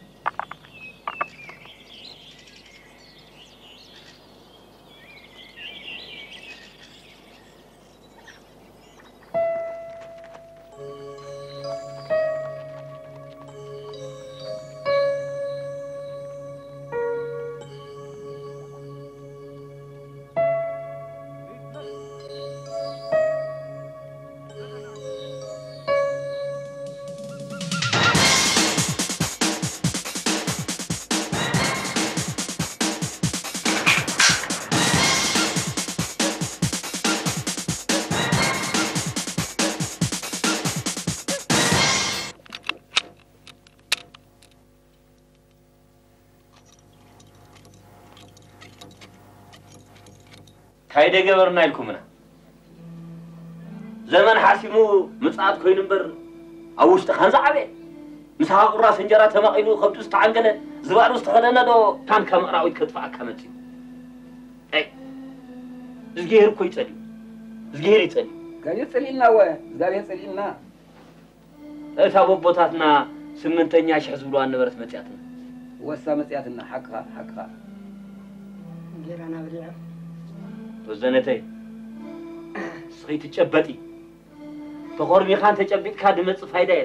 كايدة جبرنا لكمنا زمن حاسمو مصعد كوين نبر أوش تخنز عبي مسها قراص انجرا تماقينو خبط استعنقله زبارو استخدنا دو كان كامراوي كتفا كمتي اي زغير كوي تدي زغير يتدي كان يصلينا و زغير يصلينا እታ ቦቦታትና ስምንተኛ ሺህ ዝብሉ አንበረት መጽያትና ወሳ መጽያትና حقها حقها ጌራና ብሪያ ወዘነተይ ስኺ ትጨበጢ ተቆርሚ ኻን ተጨቢጥ ካ ድመጽ ፋይዳ የለ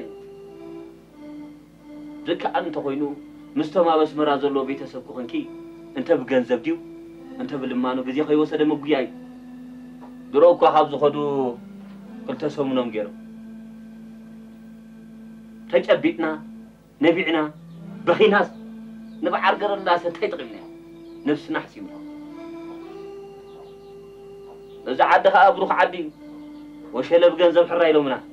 ዝካ አንተ ኮይኑ ምስተማ በስመራ ዘሎ ቤተሰብ ኮንኪ እንተ ብገንዘብ ዲው እንተ ብልማኑ ግዜ ከይወሰደ መጉያይ ድሮ እኮ ካብ ዝኸዱ ክልተ ሰሙኖም ገይሮም ተጨቢጥና ነቢዕና በኺናስ نبعر قرر لا ستي تغني نفسنا حسيمه إذا عدها أبروخ عدي وشلب جنزب حراي لو منا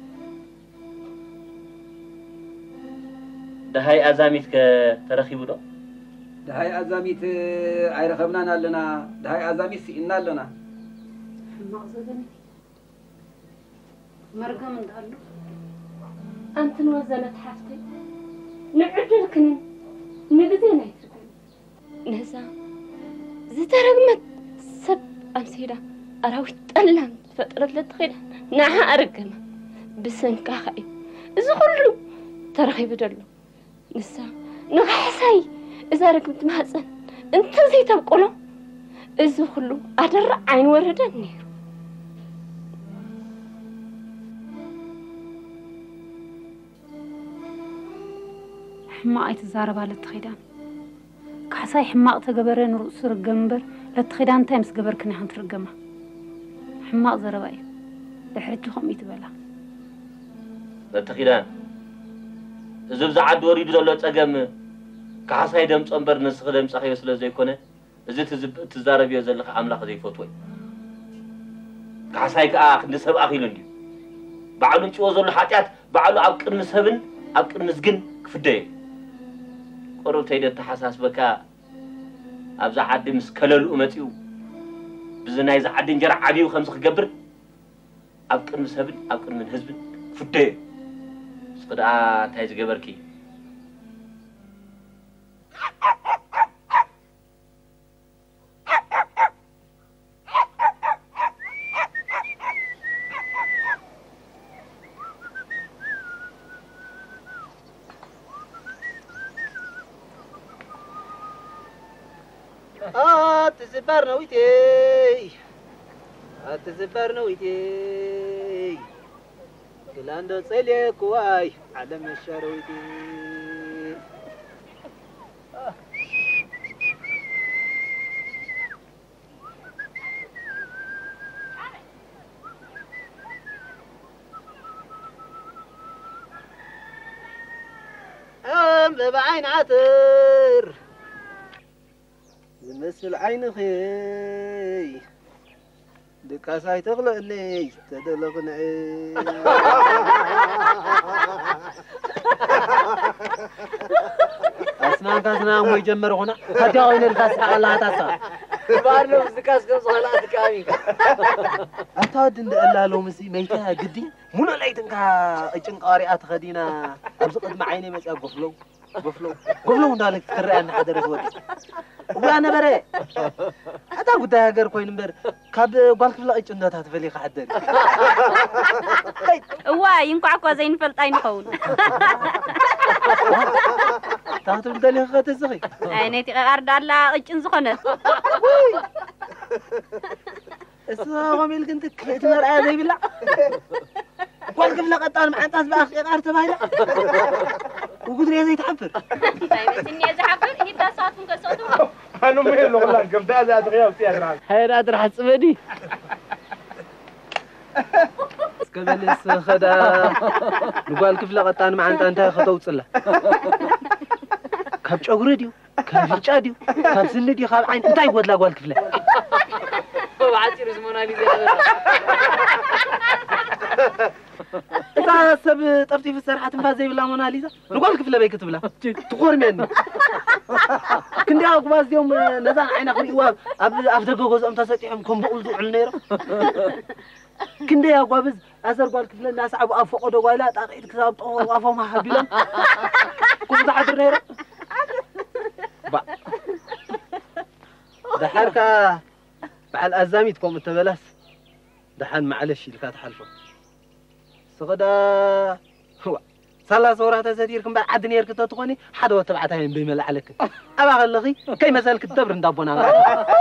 ده هاي أزاميت كترخي بدا ده هاي أزاميت عير خبنا لنا ده هاي أزاميت سئنا لنا مغزدني مرقم ندالو أنت نوزنت حفتي نعدلكن نبذينا يتركن نهزا زترقمت سب أمسيدا أراوي تقلم فترة لتخيدا نعها أرقنا بسنكا خايب إذا خلو ترخي بدلو نسا نغحساي إذا رقمت مهزن انت زي تبقلو إذا خلو أدر عين وردا نيرو حماق يتزارب على التخيدان كحساي حماق تجبرين رؤوس الجنبر للتخيدان تامس جبر كنا هنترجمها حماق زرباي لحرتي خميت بلا للتخيدان زب زعد وريد ولا تجمع كحساي دم صنبر نسخ دم صحيح وسلا زي كونه زي تزب تزارب يزلق عملاق زي فوتوي كحساي كأخ نسب أخيلن دي بعلون شو زول حاجات بعلو أبكر نسبن أبكر نسجن كفدي قرب تيدا تحساس بكا أبزا عد مسكلل أمتيو بزنا إذا عد نجرع عبيو خمس خجبر أبكر مسهبن أبكر من حزبن فدي سقد آه تايز جبركي تزبر نويتي تزبر نويتي كلاندو تسليك واي على مشارويتي ام بعين عطر مثل عين خي دكاساي تغلقني تدلقني اسمع كاسنا مو يجمر هنا هاتي عين الكاس الله تاسا بارلو زكاس كم صلاه كامي اتاد اند الله مسي ميتا قدي مو لايتنكا اجنقاريات خدينا ابزقد مع عيني مصا غفلو غفلو غفلو እንዳልክ ትረአና حدرت ወዲ وانا بري هذا قد هاجر كوين بر كاب قالك لا ايش انت تفلي خحدر واي ينقع كو زين فلطاي نخون تاعتو بدلي خات زخي عينيتي قار دالا ايشن زخنه اسا غميل كنت كيت مرعى زي بلا قالك لا قطان مع انت باخ قار تبايلا وقدر زي تحفر فايمتني يا زحفر هي تاساتون كسوتو أنا مين والله قبل هذا أدريهم فيها غرام هاي أدري حسبني اسكبلس خدا نقول كيف لقطان مع أنت أنت خطوت صلا كاب شغل ديو كاب شاديو كاب سن ديو كاب عين أنت يقول لا قول كيف لا بعتي رزمونا لي زي أنت سب طفتي في السرحة تنفع زي بلا موناليزا نقول كيف لا بيكتب لا تخور مني كندي أقواز يوم نزان عين أخوي واب أب أبدا جوز أم تساتيهم كم بقول ذو علنيرة كندي أقواز أزر قال كيف الناس عب أفقد ولا تعيد كتاب أو أفهم ما حبيلهم كم تحضر نيرة با ده حركة بعد أزامي تقوم التبلس ده حن معلش اللي كانت حلفه سغدا سلا صورة تزديركم بعد عدني يركض تقوني حدا وتبعتها بيمل عليك أبا غلقي كي مسألة الدبر ندبنا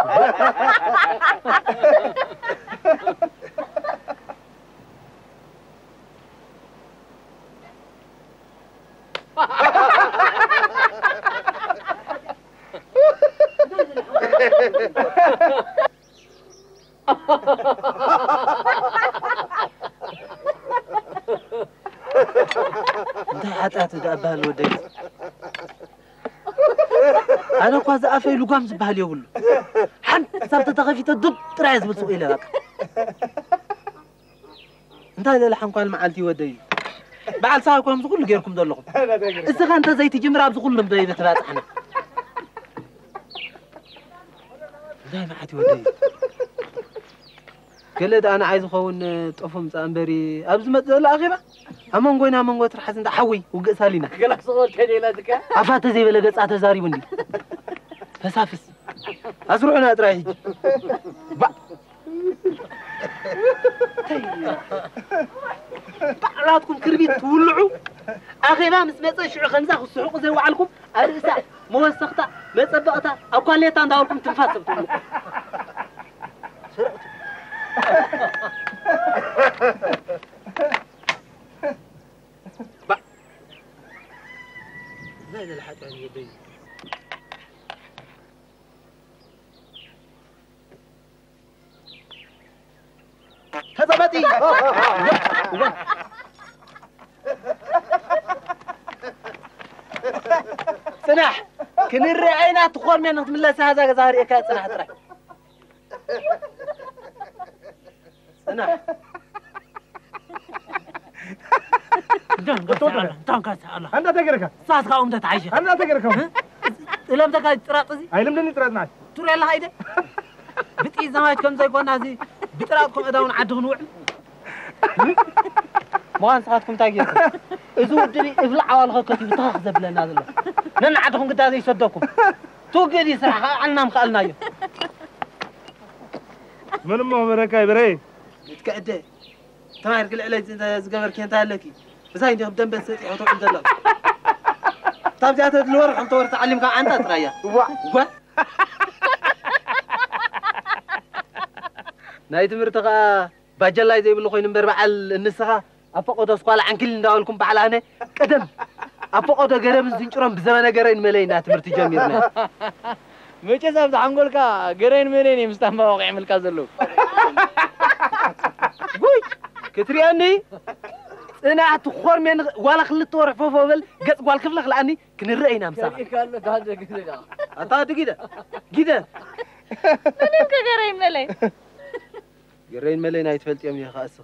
انت حتى تدابها الودي انا كواز افي لقام زبال يقول حن سبت تغفي تدب ترايز بسوي لك انت هذا لحن قال معلتي ودي بعد ساعه كلهم تقول غيركم دلكم اذا انت زي تجي مراب تقول لهم بده يتباتحنا زي ما حتي ودي قلت انا عايز اخون طفم صامبري ابز مزل اخيبا امون غوينا امون غوتر حسن تحوي وقسالينا قالك صوت كدي لا تك افات زي بلا قصا تزاريبني فسافس ازرعنا اطراي با بعلاتكم كربيت تولعوا اخيبا مس مص شعو خمسه خصحق زي وعلكم ارسا موسختا مصبقتا اقاليتا انداولكم تنفاسبتوا با لا لا الحاج عن يدي هذا بدي سناح كن الرعينا تخور من نخدم الله سهذا زهري كات سناح ترى سناح دان قطوطة دان كاس الله أنا تقرك ساس قاوم تتعيش أنا تقرك لم تكاد تراطزي هاي لم دني تراد معي ترى الله هيدا بتي زمايت كم زي كنا زي بتراكم أداون عدهم نوع ما أنصحكم تاجيكم إذا ودني إفلع على الخكتي بتاخذ بلنا هذا لأن عدهم قد هذا يصدقكم توجدي صراحة عنا مخالنا يو من ما مركاي بري تكأده تمام كل على زجاجر كنت هلكي بس هاي دي بدم بس يحطوا عند الله طب جات الورق عم تور تعلم كان أنت تريا وا وا نايت مرتقى بجلا زي بلو خوين نمبر بعل النسخة أفقد أسقال عن كل نداولكم بعلانة قدم أفقد قرب زنجرام بزمان قرين ملايين تمرتي جميرنا مچه سبت حنقول كا قرين ملايين مستحمى واقع عمل كازلو قوي كترياني أنا تخور من ولا خلت طور فوفل قد قال كيف لك لأني كن الرأينا مسا قال له هذا كذا أنت كده كده منين كقرين ملايين قرين ملايين هاي تفلت يوم يا خاصة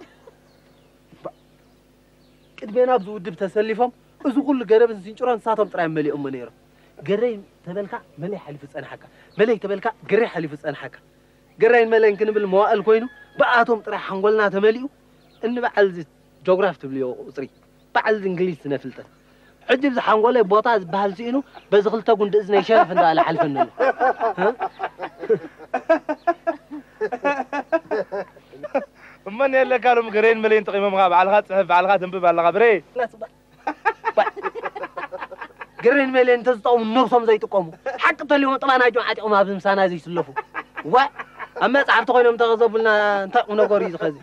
كده بينا بزود بتسلفهم إذا كل قرب زنجران ساعتهم ترى ملي أم منيرة قرين تبلكا ملي حلف أنا حكا ملي تبلكا قري حلف أنا حكا قرين ملايين كنا بالمواقع كوينو بعاتهم ترى حنقولنا تمليو إن بعد جغرافيا تبليو أسري بعد إنجليز نفلته حجب حنقوله بوطاز بهالزينو بس غلطة قند إذن يشرف إنه على حلف النل ها من يلا كانوا مقرين مليين تقيمة مغاب على الغات صحف على الغات انبب على الغبري لا صبح قرين مليين تزطوا من نفسهم زي تقوموا حتى طلعوا طبعا هاجوا عاد أمها بمسانا زي سلفوا و أما صعب تقولهم تغضب لنا نتقوا نقوري زخزي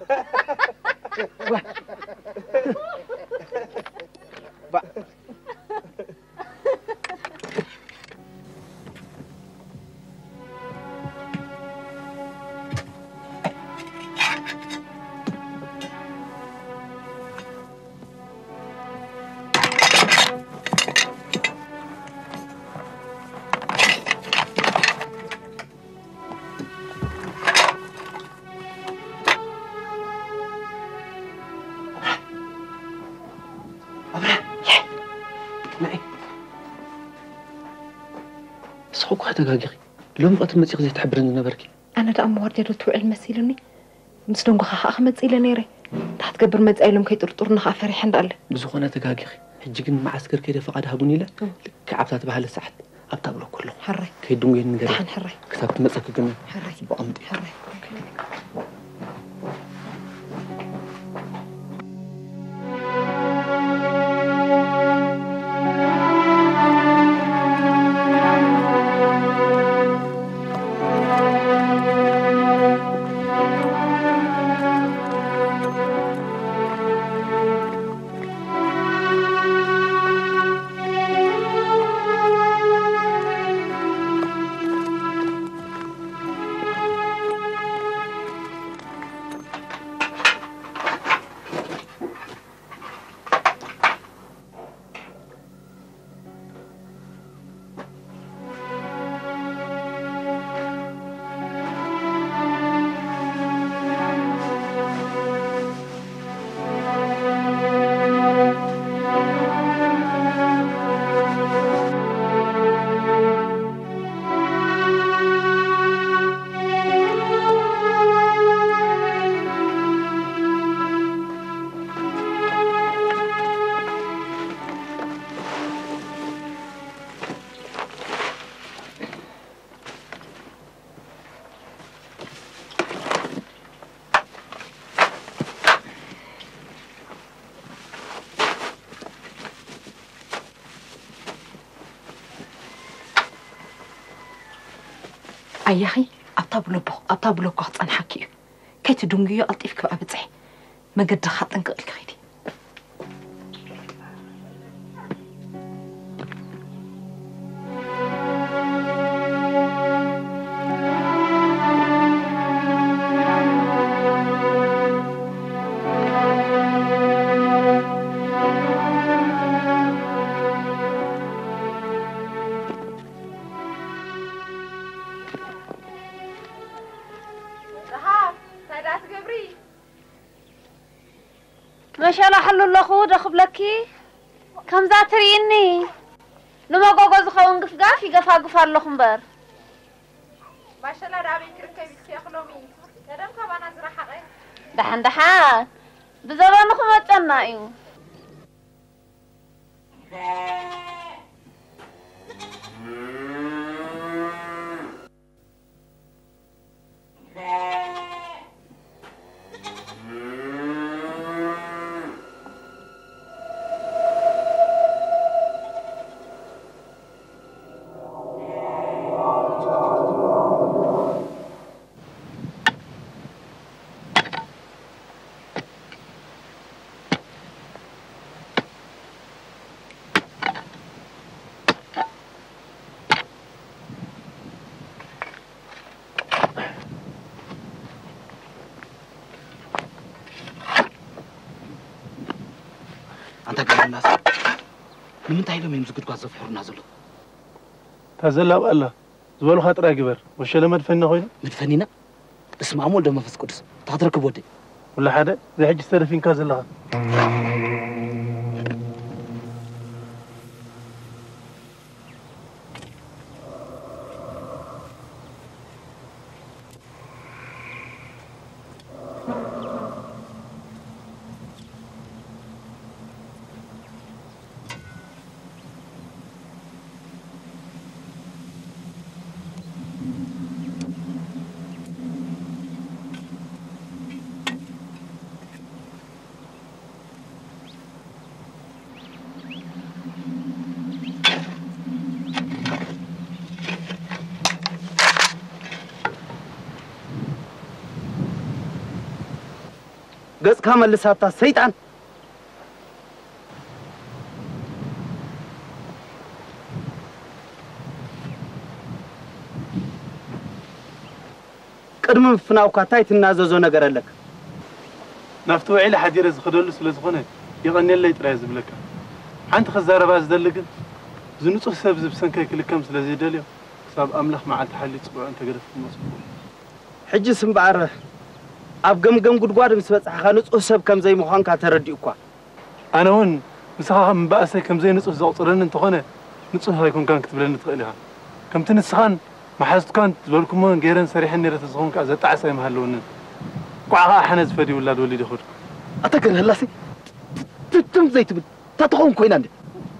سخوك هتجاجي لهم وقت ما تيجي تحبرني نبركي أنا دا أمور ديرو توعل مسيلني مسلم خا أحمد إلى نيري تحت قبر ما تقايلهم كي ترطرنا خا فريح عند الله بزخونة تجاجي حجيكن معسكر كده فقد هبوني له كعبتها بهال الساعة أبتقبله كله حري كي دونجين نجري تحن حري كسبت مسك جميل حري بأمدي حري أيخي أطابلو بخ أطابلو قاعد أنحكيه كي تدونجيو ألطيف كبا بتصحي ما قد خاط انقل خيدي ما شاء الله حلو الله خود أخب لكي كم زاتريني نما جوجو زخون قف قاف يقف قف الله خمبر ما شاء الله رابي كركي بيسي أخلومي تدم كمان أزرع حقي دحن دحن بزبان خمت جنائيو أنت قال الناس من تايلو من زقد قاز فحور نازلو تازلا والله زبالو خاطر أجبر وش لما مدفننا خوينا مدفنينا اسمع مول دم فس قدس تحضرك بودي ولا حدا زي حج السلفين كازلا قص كامل لساتا سيطان قدم فناوكا تايت نازوزو نغير لك نفتو عيل حدير زخدل سلازخونه يغني لي طراي زبلك انت خزاربا زدلك زنصو سب زبسنكي كلكم سلازي دليو حساب املخ مع التحلي صبع انت قرف مسؤول حج سم بعره أب جم جم قد قارن سبت خانوت أسب كم زي مخان كاتردي أقوى. أنا هون مسخان بأس كم زي نص زعطرن أنت خانة نص هاي يكون كان كتب لنا تقلها. كم تنسخان ما حست كانت بالكم من غيرن سريح إني رتزخون كذا تعسى مهلون. قاعة حنز فدي ولا دولي دخل. أتذكر هلا سي تتم زي تبي تتخون كوين عندي.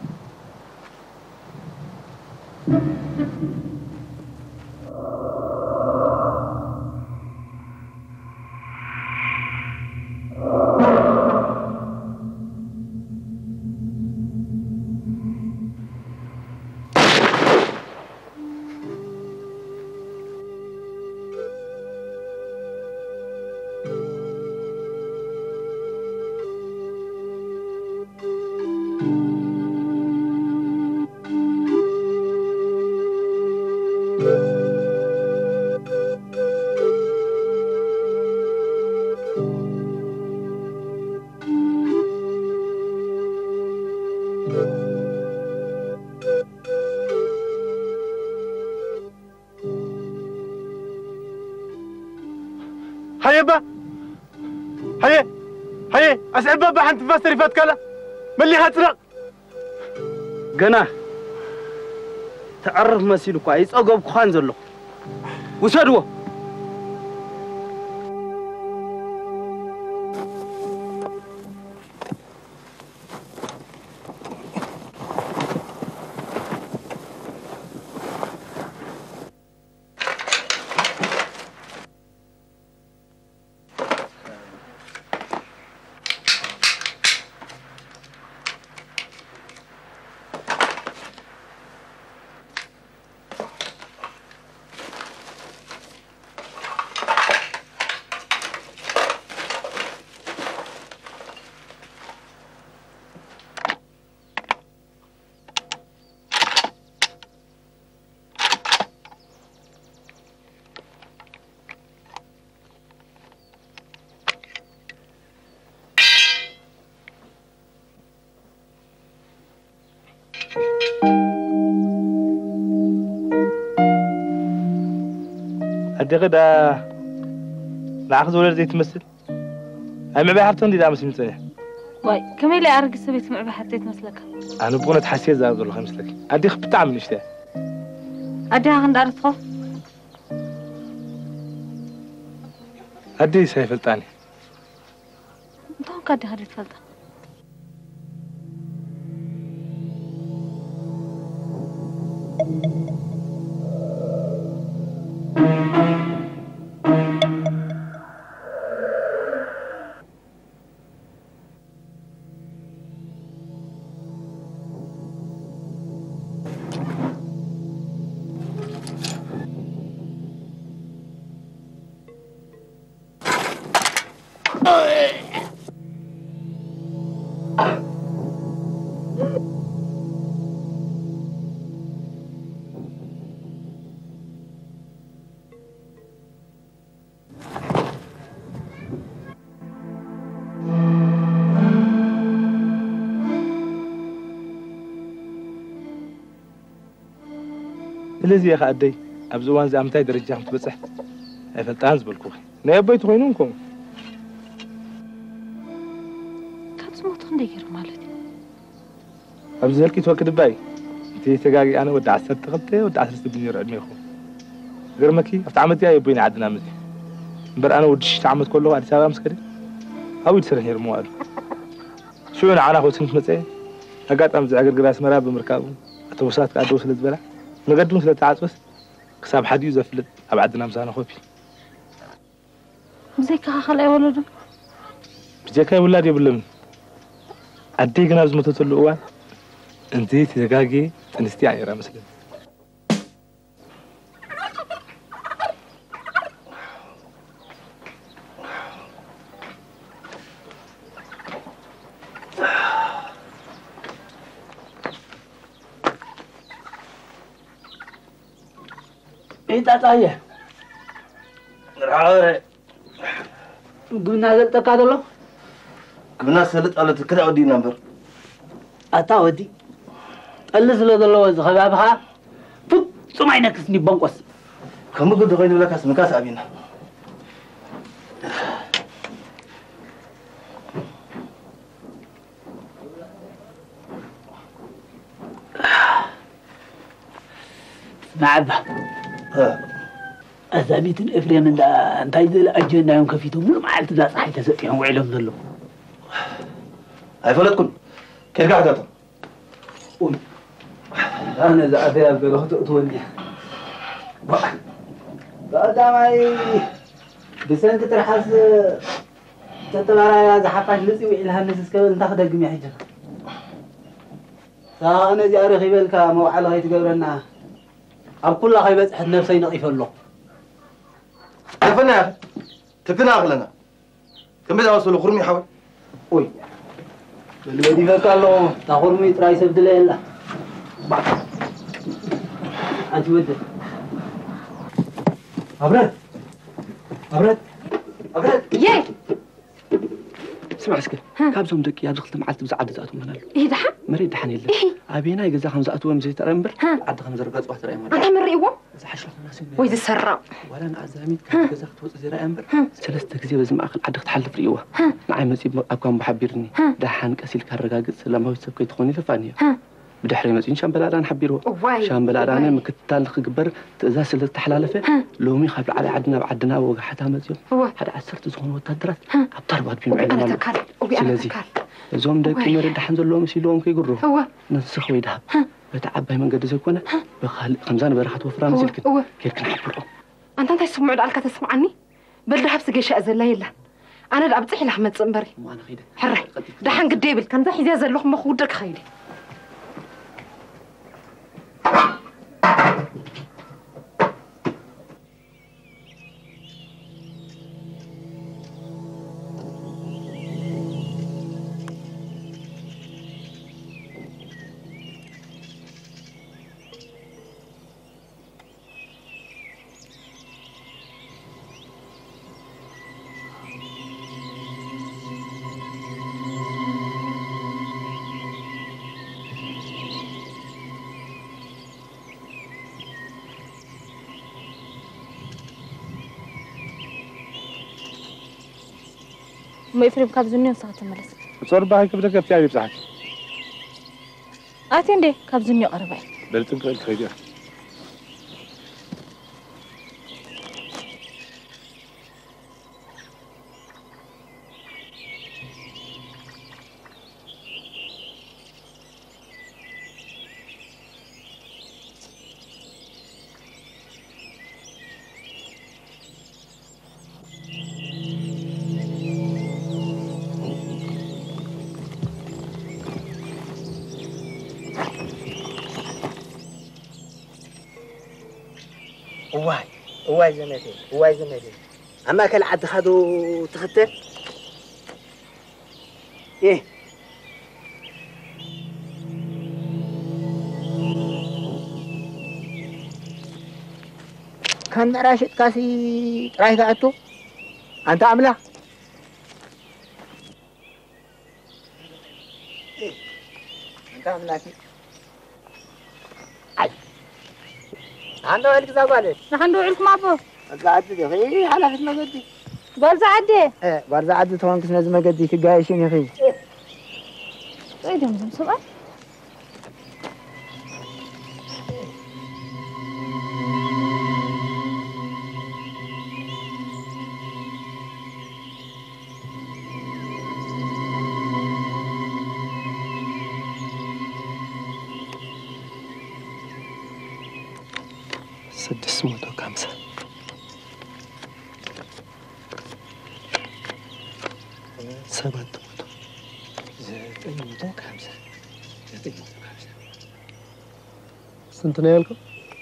هيا با هيا هيا أسأل بابا حنت فاستري فات كلا ملي هاترق جنا تعرف مسيلو كويس أقوم خانزلو وسدوا أدي غدا ناخذ ولا زي تمثل هاي معبي حبتون دي دا مسلم صحيح واي كم اللي أرجع سبيت معبي حطيت مثلك أنا بقول تحسي زاد والله خمسلك أدي خ بتعمل إيش ده أدي عند أرتخو أدي سيف الثاني أنت هم كده هريت فلتا لذي يا خالدي أبزوان زي أمتى درجة هم تبصح فلتان زبالكوخي نيبي تخينونكم كم سمعت خندير مالتي أبزلك توكد باي أنتي تجاي أنا ودع عسر تغلطي ودع عسر سبني رعد ميخو غير مكي أفتعمت يا يبيني عدنا مزي بر أنا ودش تعمت كله على سلام مسكري أو يتسرح يرموال شو أنا أنا خوت سنت متى أقعد أمزع أقعد جلاس مراب بمركبه أتوسات قاعد أوصل الزبالة نقدم سلة تعاطس كسب حد يزفلت أبعدنا مسانا خوبي زيك خلا ولدك زيك ولادي يبلم أديك ناس متطلعوا أنتي تدقاقي تنستيع يرى مثلا إيه تايه رعورة قمنا هذا تكاد الله قمنا سلط على كذا ودي نمبر أتا ودي ألس له الله إذا خبابها فوت سمعنا كسني بنقص كم قد غير لك اسمك أبينا معبه أزابيت الإفريم من دا أنت إذا أجينا يوم كفيتهم مو معلت ذا صحيح تسقيهم وعلم ذلوا هاي فلتكم كيف قاعد هذا؟ قول أنا إذا أفيا بروح تقولي بعد ما بسنة ترحس تتبارا يا زحفاش لسي وإلها الناس كبل تاخذ الجميع حجر أنا زي أرخي بالك موعلة هاي تقبرنا أب كلها هاي بس حد نفسي نقيف الله كيفنا يا أخي؟ تكنا أغلنا كم بدأ وصلوا خرمي حول؟ وي الذي فكالله تخرمي تراي سبت له إلا بعد أنت ودي أبرد أبرد أبرد ياي اسمع اسكت كابزهم دك يا دخلت معلت بزعد زاتهم من له إيه دحا مريد دحن يلا أبينا يجزا خمسة أتوم زي ترمبر عد خمسة رقات واحد رأي مرة أنا مريوه زحش لك الناس ويد السراء ولا أنا عزامي جزا توصل زي رأي أمبر ثلاثة كذي بس ما أخل عد تحلف ريوه نعم مسيب أكون بحبيرني دحن كسيل كهرجاء لما هو يسبك يدخلني ففانية بدحري مسين شام بلادان حبيروه شام بلادان مكتال خجبر تزاسل التحلالفه لومي خاف على عدنا بعدنا وقحتها مزيو هذا عسرت زون وتدرس عبطر بعد بين عيننا أنا تكال وبي أنا تكال زوم دك مريد دحن زلهم سيلهم كيقروا هو نسخ ويدها بتعبى من قد زكونه بخال خمسان برحت وفران سلك كيف كان حبره أنت أنت تسمع على كذا تسمعني بل رحب سجيش أزل ليلة أنا اللي أبتحي لأحمد صنبري ما أنا خيده حري دحن قديبل كان زحي زي زلوخ مخودك خيلي ما يفرم كابزني وصحت ملس صور باهي كبدك بتاعي بصحتي أتين دي كابزني قربي بلتنك الخير واي واي زميلي واي زميلي أما كل عد خدو تختل إيه كان راشد كاسي رايح قعدتو أنت عامله إيه أنت عامله عنده عليك زاغالي عنده عليك ما بو قاعد دي خي على في مقدي برزا عدي ايه برزا عدي توان كسنا زي مقدي في جايشين يا خي ايه ده مزم سبع سدس موتو خمسة سبعة موتو زيتين موتو خمسة زيتين موتو خمسة سنتنا يالكم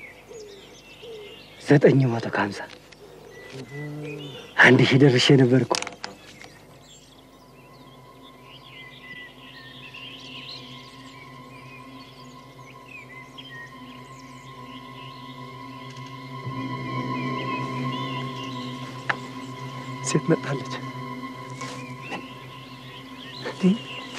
زيتين موتو خمسة عندي شي درشي نبركم ست مطلج دي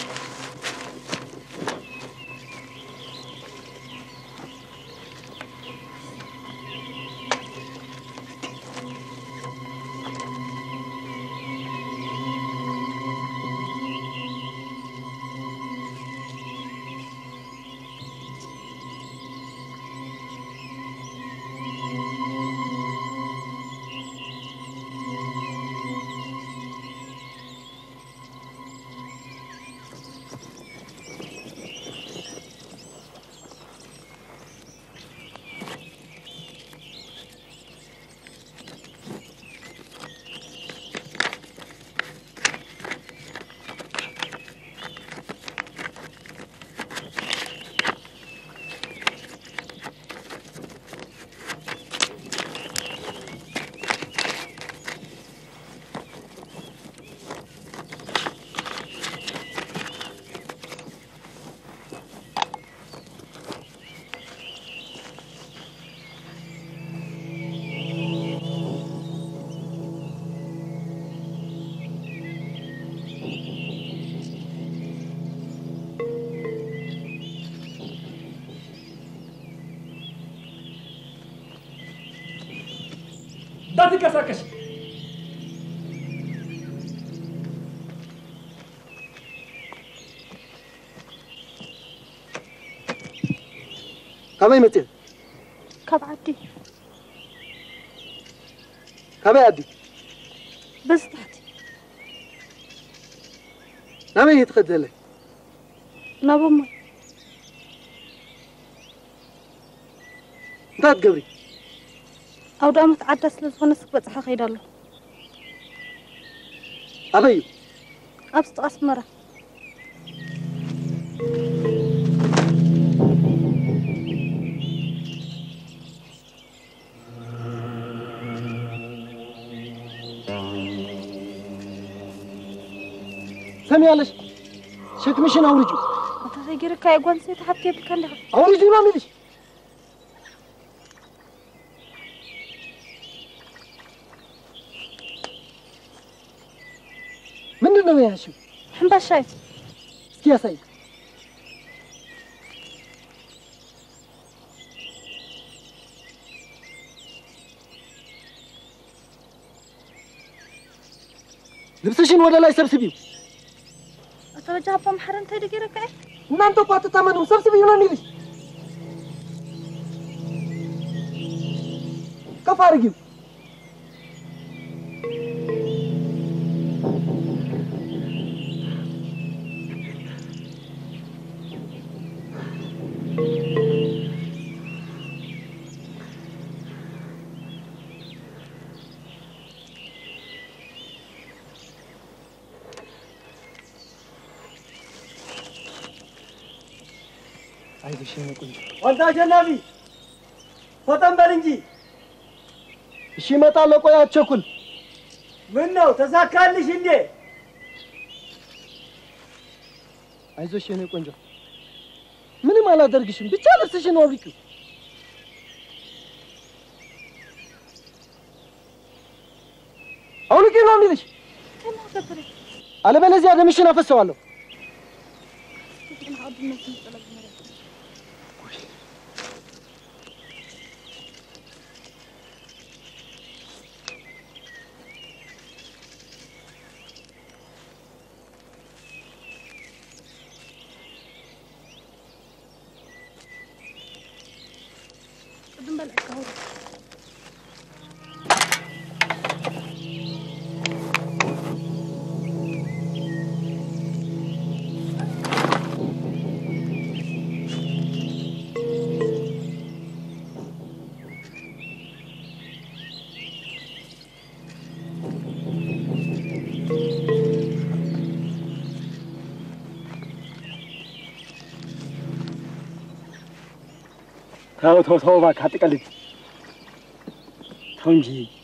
እንዳትንቀሳቀሽ كماي متى كاب عدي كماي عدي بس تحتي نامي يتخدلي نابو انت تقبري أو دامت عدس لزغن سكبت حقيد الله أبي أبسط أسمرة سمي علش شكمشن أورجو أنت غير كاي قوان سيت حتى بكلها أورجو ما ميلش من نو يا شو حنبا شايف يا سيد ልብስሽን ወደ ላይ ሰብስቢው። أتوجه بمحرم تيجي كيرك إيه؟ እናንተ እኮ አትታመኑም። ሰብስቢው ነው የሚልሽ። ከፍ አድርጊው። አይዞሽ የኔ ቆንጆ። ወንድ አሸናፊ ፈጠን በል እንጂ። እሺ እመጣለሁ። ቆይ አትቸኩል። ምን ነው ተሳካልሽ እንዴ? አይዞሽ የኔ ቆንጆ፣ ምንም አላደርግሽም። ብቻ ልብስሽን አውልቂው። አውልቂው ነው የሚልሽ። አለበለዚያ ደምሽን አፈሰዋለሁ። ተው ተው ተው እባክህ አትቀልድ። ተው እንጂ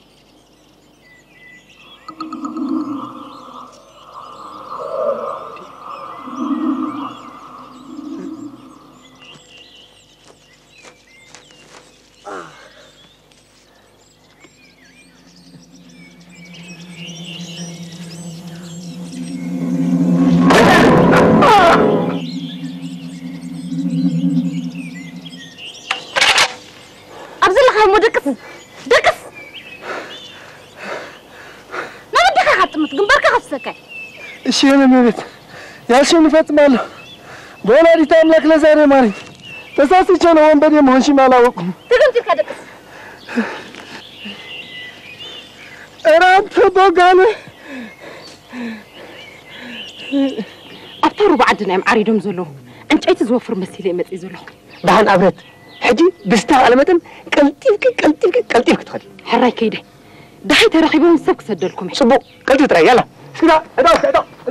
እሺ የኔ ቤት ያልሽውን እፈጽማለሁ። በወላዲተ አምላክ ለዛሬ ማረኝ። ተሳስቼ ነው ወንበዴ መሆንሽን አላወቅኩም። ትግምት ከደቅስ ኧረ አንተ ቦጋለ ኣብታ ሩባ ዓድና እዮም ዓሪዶም ዘለዉ ዕንጨይቲ ዝወፍር መሲለ ይመጽ ዘለኹ ባህን ኣብረት ሕጂ ብዝተባለ መጠን ቀልጢፍኪ ቀልጢፍኪ ቀልጢፍኪ ትኸዲ ሕራይ ከይደ ድሓይ ተረኺቦም ሰብ ክሰደልኩም ጽቡቕ ቀልጢፍ ጥራይ ያላ እስኪ ዳ እዳ እዳ እዳ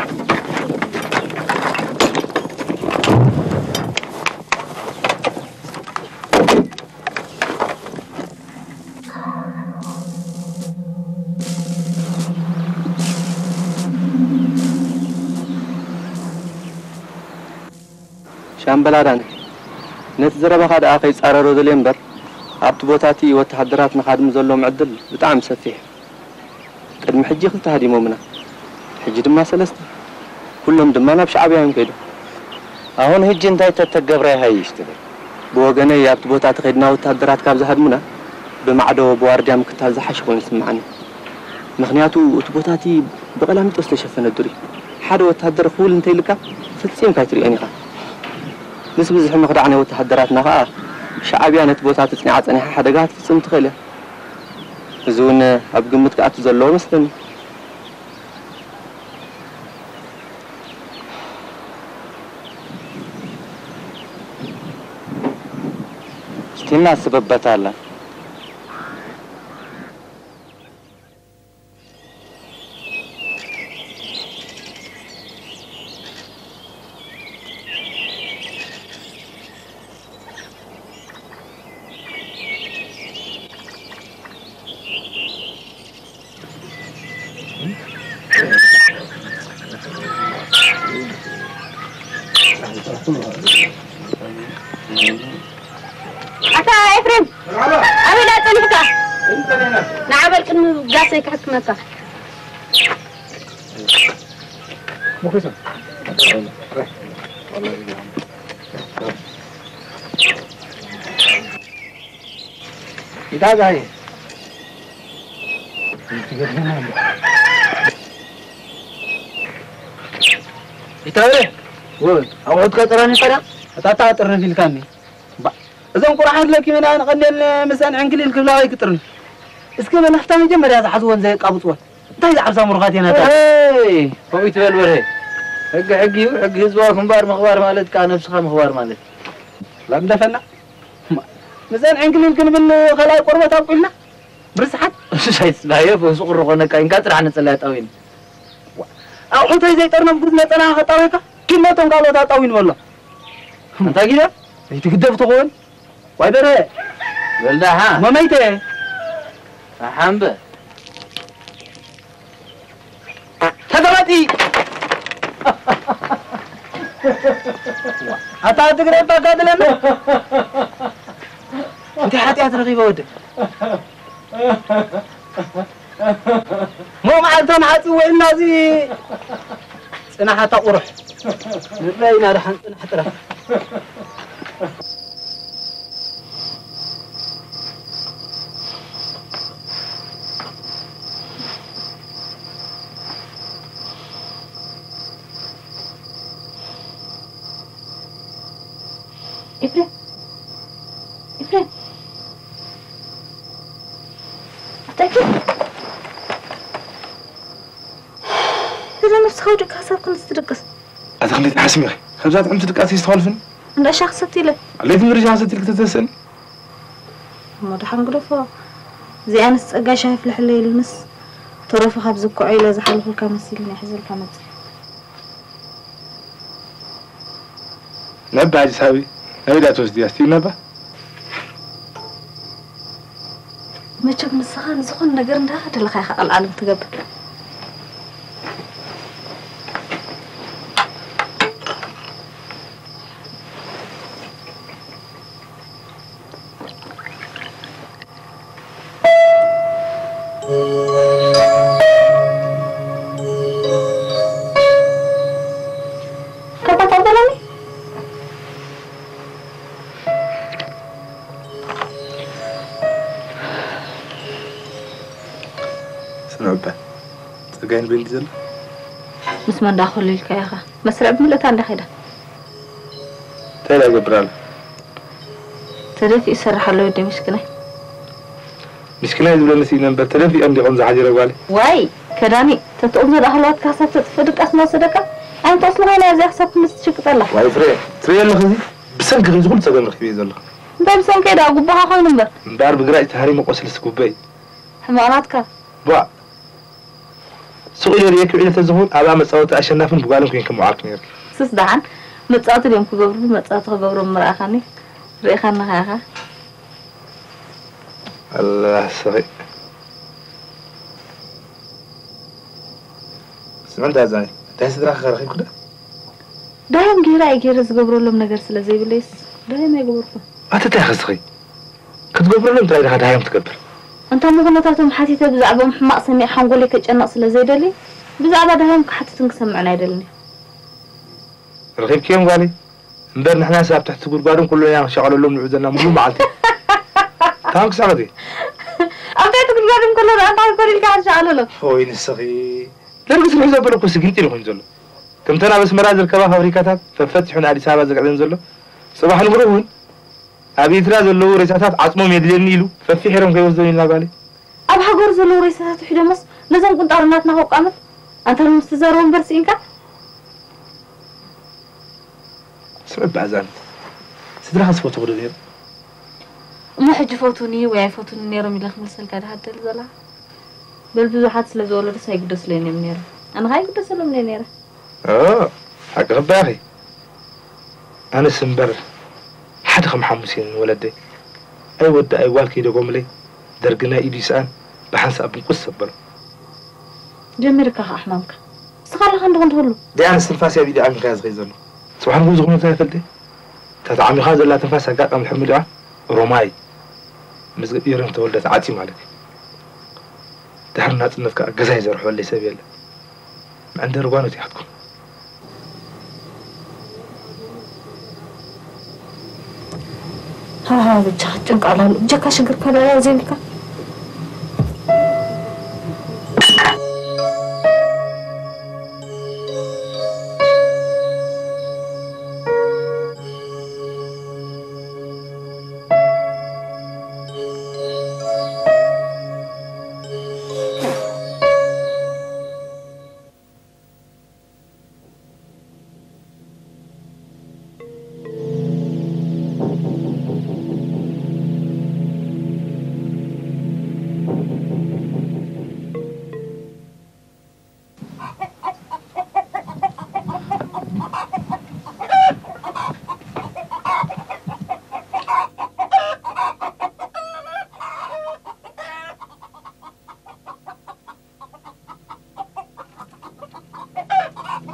ሻምበላዳን ነቲ ዘረባኻ ደኣ ከይፃረሮ ዘልየ እምበር ኣብቲ ቦታቲ ወተሃደራት ንኻድሙ ዘለዎም ዕድል ብጣዕሚ ሰፊሕ ቅድሚ ሕጂ ክልተ ሃዲሞምና ሕጂ ድማ ሰለስተ ኩሎም ድማ ናብ ሻዕብያ እዮም ከይዱ አሁን ሕጂ እንታይ ተተገብረ ይሃይሽ ትብል ብወገነይ ኣብቲ ቦታቲ ከይድና ወተሃደራት ካብ ዝሃድሙና ብማዕዶ ብዋርድያ ምክታል ዝሓሸ ኮይኑ ይስምዓኒ ምክንያቱ እቲ ቦታቲ ብቀላሚጦስ ዝተሸፈነ ዱር እዩ ሓደ ወተሃደር ክውል እንተይልካ ፍፂምካ ይትሪኦን ኢኻ ምስ ብዙሕ ምኽዳዕ ናይ ወተሃደራትና ከዓ ሻዕብያ ነቲ ቦታ ትፅኒዓ ፀኒሓ ሓደጋ ትፍፅም ትኽእል እያ እዚ እውን ኣብ ግምት ክኣቱ ዘለዎ መስለኒ እስቲ እናስብበታለን أتا إفريم أبي لا تنفكا نعبل كن جاسي كحكمك مخيسة إذا جاي يتابع وين أقعد كتراني فرا أتاتا ترني في الكامي إذا قرحت لك من أنا قلنا مثلا عنكلي الكبلا يكترني اسكي ما نحتاج جمر هذا حزون زي قابطوان طيب عبسا مرغاتي أنا هاي هو يتبل وره حق حقي حق هزوا مخبار مخبار مالت كان نفسها مخبار مالت لا بدفنا مثلا عنكلي يمكن من خلاي قربة تقولنا برسحت شايف لا يفوز سوق الرقنا كاين كاتر عن سلات أوين أو حتى زي ترنا بقول أنا خطاويك كنا تنقالوا تاوين والله أنت كده يتقدر تقول ويدري ولدا ها ما ميته حامبه تدرتي أتا تقرأ بقعد لنا أنت حتى أترغيبه ودك مو معلتهم حتى وين نازي أنا حتى أروح نبينا رح نحترف إفريم إفريم أتأكد إذا نفس خوجك حساب كنت تدقس أتخليت حسمي خبزات عم تدقاسي استخلفن عند أشياء خسرتي لك ليت من رجع ستلك تتسأل ما رح نقول فا زي أنا سأجا شايف الحلي المس طرف خبزك عيلة زحلف الكامسيل يحزل الكامسيل نبى عجز هاوي نبي لا توزدي أستي نبى ما تشوف نسخان زخون نقرن ده هذا اللي خيخ العالم تقبل نبى تلقين بنت زل بس ما ندخل لك يا أخي مسرع بملة عندك هذا تلا جبرال تلفي يسرح له يدي مشكلة مشكلة يقول لنا سينا نبى تلفي عندي غنزة حجرة قالي واي كراني تتقوم زاد أهلات كاسات تفدك أسماء صدقة أنت أصلا هنا زي حساب مستشك طلع واي فري تري الله خذي بسنك غير زغل تسوي مخبي زل أنت بسنك كده أقبها خاين نمبر مبار بقرأ تهاري مقوس السكوبي حماراتك با سوق يريك إلى تزهون أبا مسألة عشان نفهم بقالهم كين كمعاقنير سس دهان متساعد اليوم كجبر متساعد كجبر مرة خاني ريخان خاها الله صحيح سمعت هذا تحس درا خير خير كده دايم جيرا يجيرس جبر لهم نجار سلزي بليس دايم يجبركم أتتأخذ خي كتجبر لهم تلاقي هذا هايم تكبر أنت مغنطاتهم حتى بزعبهم حماق سمي حنقول لك أنا أصل زي دلي بزعبة دهم حتى تنقسم معنا يدلني الغيب كيم قالي مبر نحن ساب تحت قرقارهم كله يا شغلوا لهم العزلنا مو معلتي تانك سعدي أنت تقول قارهم كله أنا أقول لك عن شغلوا له هوي نسخي لا بس العزة بركو سكنتي لهم ينزلوا كم تنا بس مراجل كبا فابريكاتات ففتحوا على سابا زقعد ينزلوا صباح المروون أبي تراز اللو ريساتات عطمهم يدلين نيلو ففي حرم كي وزدوني لا بالي أبغى أقول زلو ريساتات وحدة مس لازم كنت أرناتنا هو قامت أنت المستزارون برسينك سمعت بعزان سدرا خاص فوتو غير ما حج فوتوني ويا فوتوني نيرم يلا خمس الكاد حتى الزلا بل بزحات سلزول رس هيقدس ليني منير أنا هاي قدس لهم منير آه حق غباغي أنا سنبر حد خم حمسين ولدي أي ود أي والكي دقوم لي درجنا إيدي سان بحنس أبن قصة بر جميرك أحمامك استغل خند خند هلو دي أنا استنفاس يا بيدي عمي خاز غيزلو سبحان الله زغمنا تاي فلدي تاتا عمي خاز لا تنفاس هقاق أم الحمد روماي مزقد يرم تولدت عاتي مالك دحرنا تنفك قزاي زرحو اللي سبيل ما عندي رقانو تيحتكم ها ها بجاك جنك على بجاك شنكر كذا زينك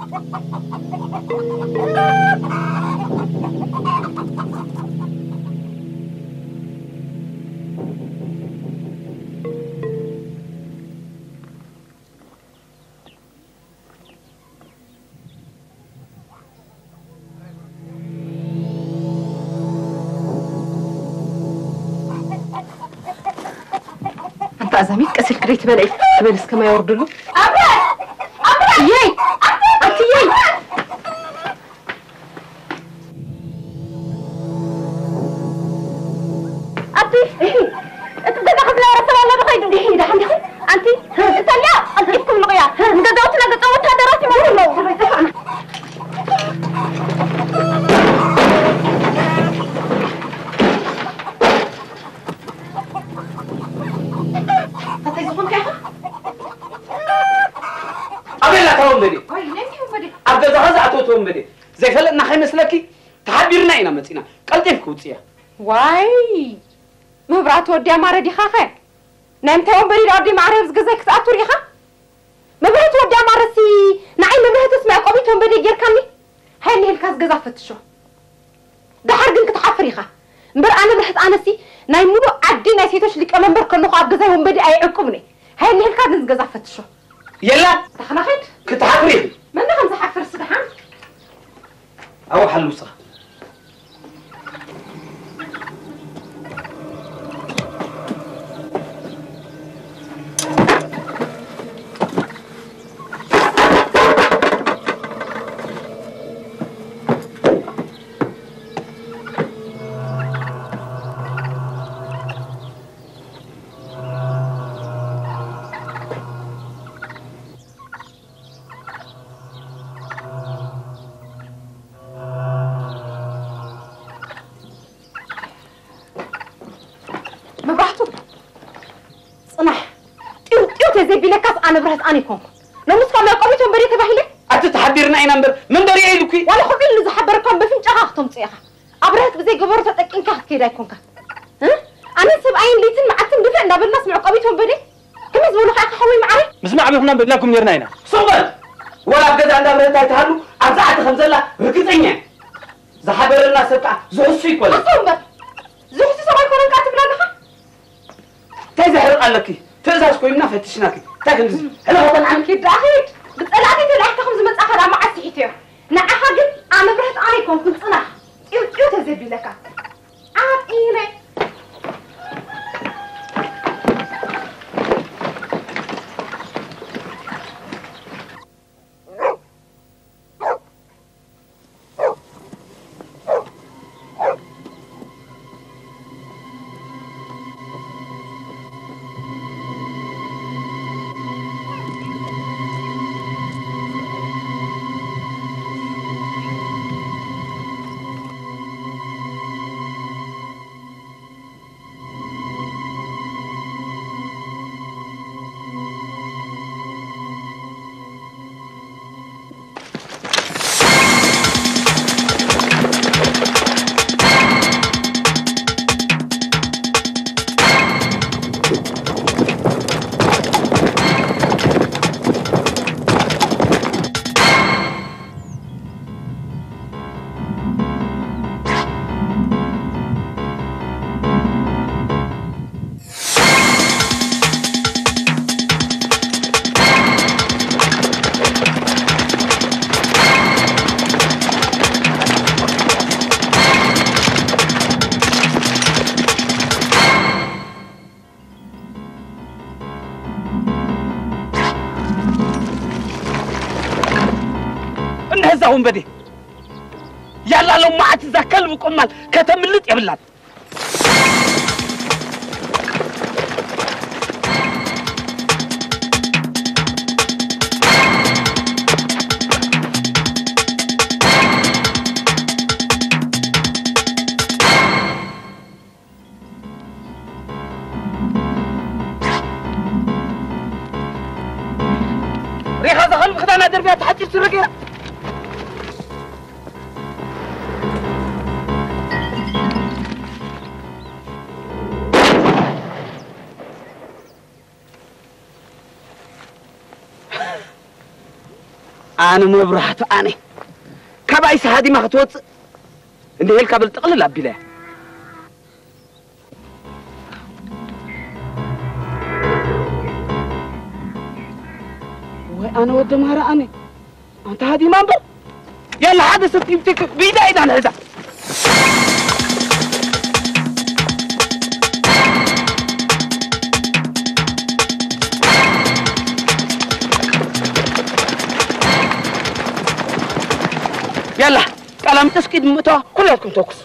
أزاميك كسل كريت بلاي بلس كما يوردلو أبرد أبرد ياي أنت ياي أنتي أنت بدك تاخذ لا رسول الله بغيت بدي حيدة حمدي أنتي أنت لا أنت كيف المغيا أنت دوتنا قد قوت هذا راسي ما هو اتفقنا توم بدي وي ليش توم بدي عبد الزهزة توم بدي زي فلقنا خي مسلكي تحبيرنا إنا متينا قلتين كوتيا واي مبرات ودي ما ردي خاخه نايم توم بدي ردي ما عرفت جزاك تأتوري خا مبرات ودي ما رسي نعيم ما تسمع قوي توم بدي جير كمي هني الكاس جزا فتشو ده حرقن كتحفري خا مبر أنا بحث أنا سي نايم مو عدي ناسيتوش لك أنا مبر كله قاعد جزا هم بدي أي عقبني هني الكاس جزا فتشو يلا تخنا خير كنت حفري من خمسة حفر السدحان أو حلوصة زي بلكاس أنا برهت أنا كون لو مسكوا ما قويتهم بريت بحيلة أتتحبرنا إنا نمبر من دري أي لكوي ولا خبي اللي زحبركم بفين جاختم صيحة أبرهت بزي جبرت تكين كه كده يكون كه ها أنا سب عين ليتن معتم دفع ده بالناس مع قويتهم بري كم يزولوا خاك حوي معي مسمع بيهم نمبر لكم نيرنا هنا صغر ولا بجد عندها بريت هيتهلو أرزعت خمسة ركزيني زحبرنا سبعة زوجي ولا صغر زوجي سبعة يكونن كاتب لنا تزهر قالكي تزهر كوينا فتشناكي تاكل هلا هو عم كيد أخيك بتقلعتي تلعت خمس مت أخذ عم عسيتيه نعم حاجة أنا برهت أنا كون كنت صنع يو يو تزبي لك عاد إيه هم بدي يلا لو ما عتذكر بقمال كتملت يبلات ريحة زغل بخدانا دربيها تحجر سرقيها أنا مبرحت أنا كبايس هادي ما خطوت إنه هيك قبل تقلل أبيله وأنا ود مهرة أنا أنت هادي ما بر يلا هذا ستيبتك بيدا إذا هذا يلا كلام تسكيد متى كلكم توكس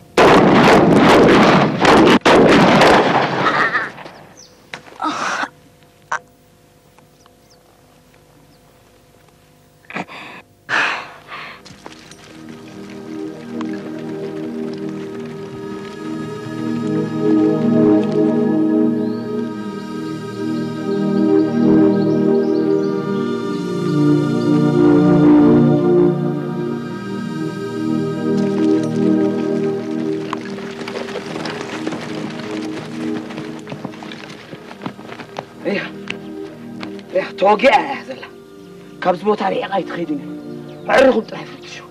توقع يا زلمه كابز موتار يقاي تخيدني عرقوا طرح فتشو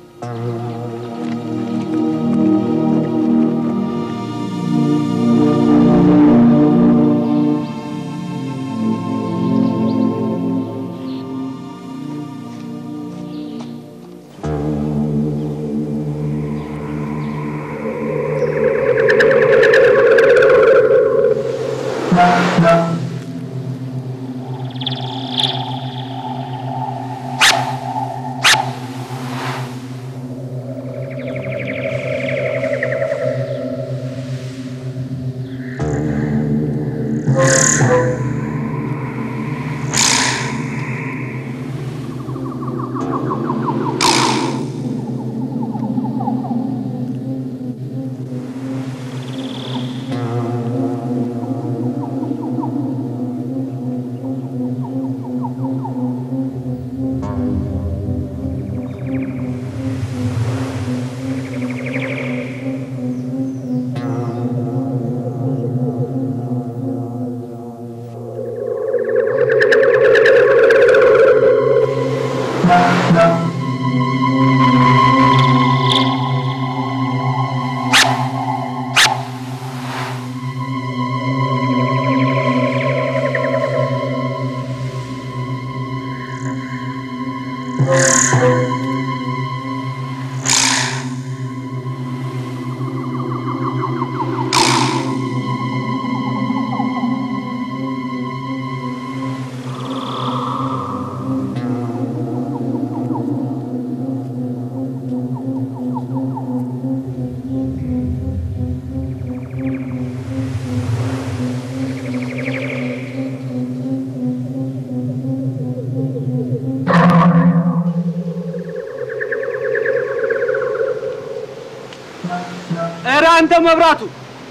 أنت مبراتو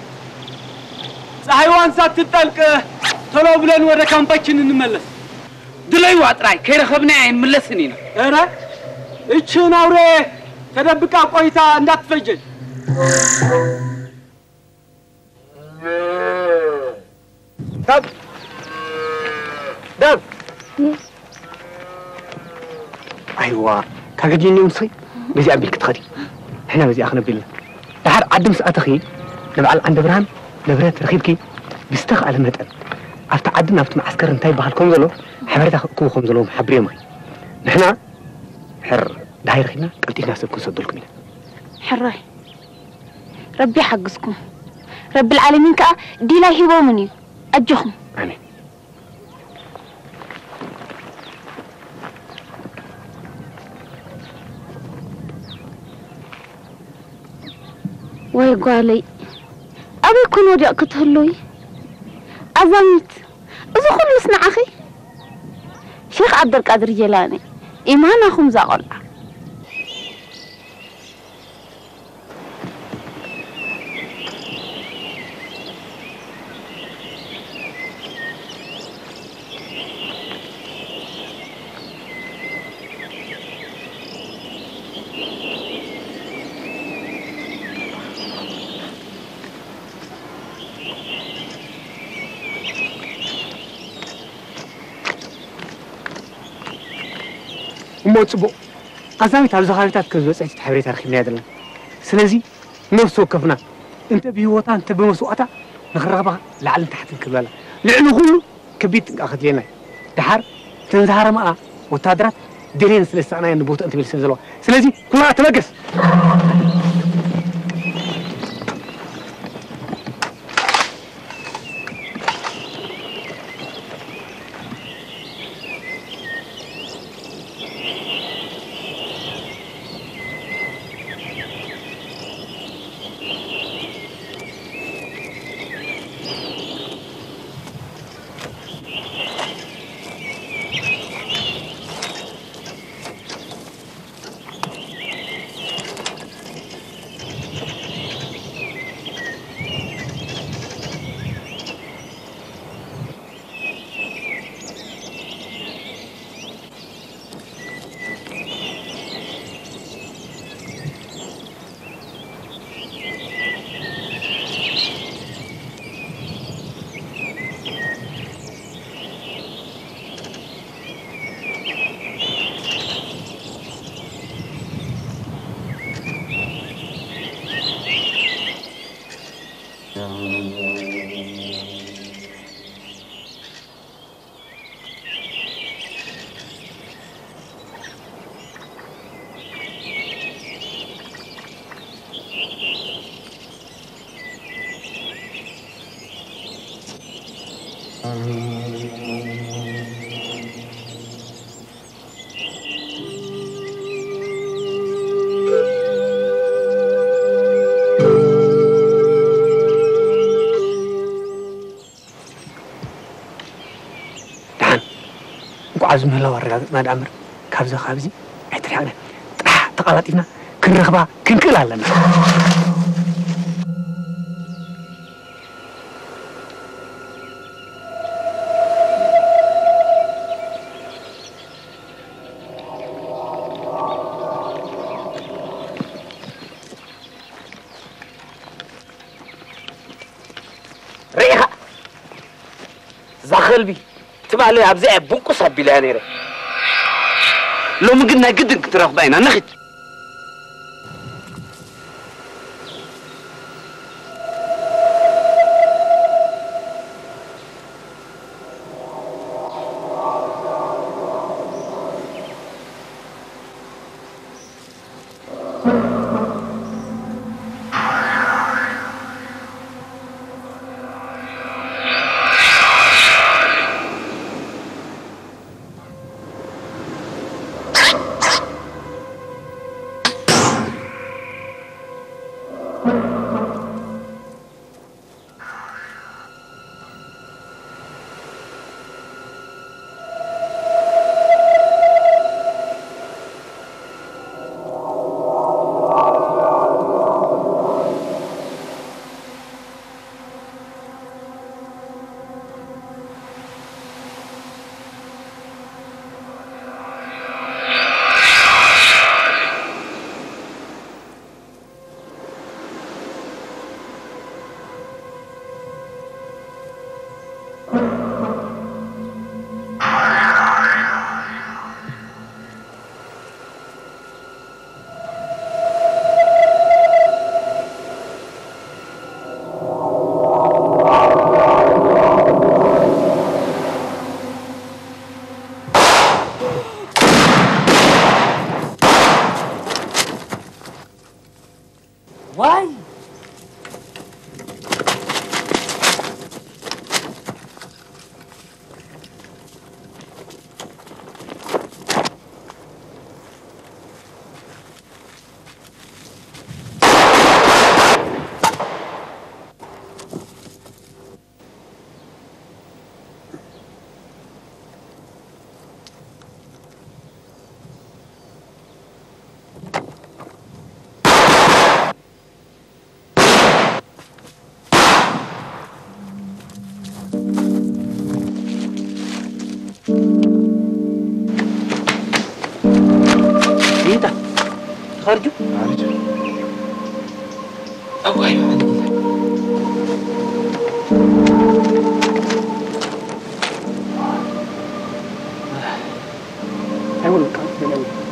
صحيوان ساتتلق تلو بلن ودا كامباچن نملس دلي واطراي كيرخبنا يملسنينا انا اچن اوري تدبقا قويتا እንዳትፈጀኝ دب دب ايوا كاجيني وصي بزي ابيك تخدي احنا بزي اخنا بينا دحر عدم ساعتخي نبعل عند برهان نبرت رخيبكي بيستخ على متن افت عدنا افت معسكر انتي بحالكم زلو حبرتا كوخم زلو حبريمي نحنا حر داير خينا قلتينا سبكم سدلكم حراي ربي حقسكم رب العالمين كا ديلا هيبومني اجخم امين وي قالي أبي كون ودي أكتهلوي أزمت إذا خلص نعخي شيخ عبد القادر جيلاني إيمان أخم زاقل እሞ ጽቡቕ ኣዛሚት ኣብ ዝኻቢታት ከዝበፅሕቲ ሓበሬታ ረኺብና ዘለና ስለዚ ነፍሲ ወከፍና እንተ ብሂወታ እንተ ብመስዋእታ ንኽረኽባ ላዕልን ታሕትን ክብላላ ልዕሊ ኩሉ ከቢድ ጥንቃቐ ክትልየና ድሓር ተንዛሃረማኣ ወታደራት ደሌን ስለ ዝሰቕናዮ ንቦታ እንትብል ስለ ዘለዋ ስለዚ ኩላ ተበገስ عزم الله ورجع ما دامر كابزة خابزي احترقنا طرح تقالاتنا كن رغبة كن كل علنا ريحة زخل بي تبالي عبزي بوكو صبي لانيره لو ما قلنا قد تروح باينا نخت Why? خرجوا؟ خرجوا أوه أيوة أول كان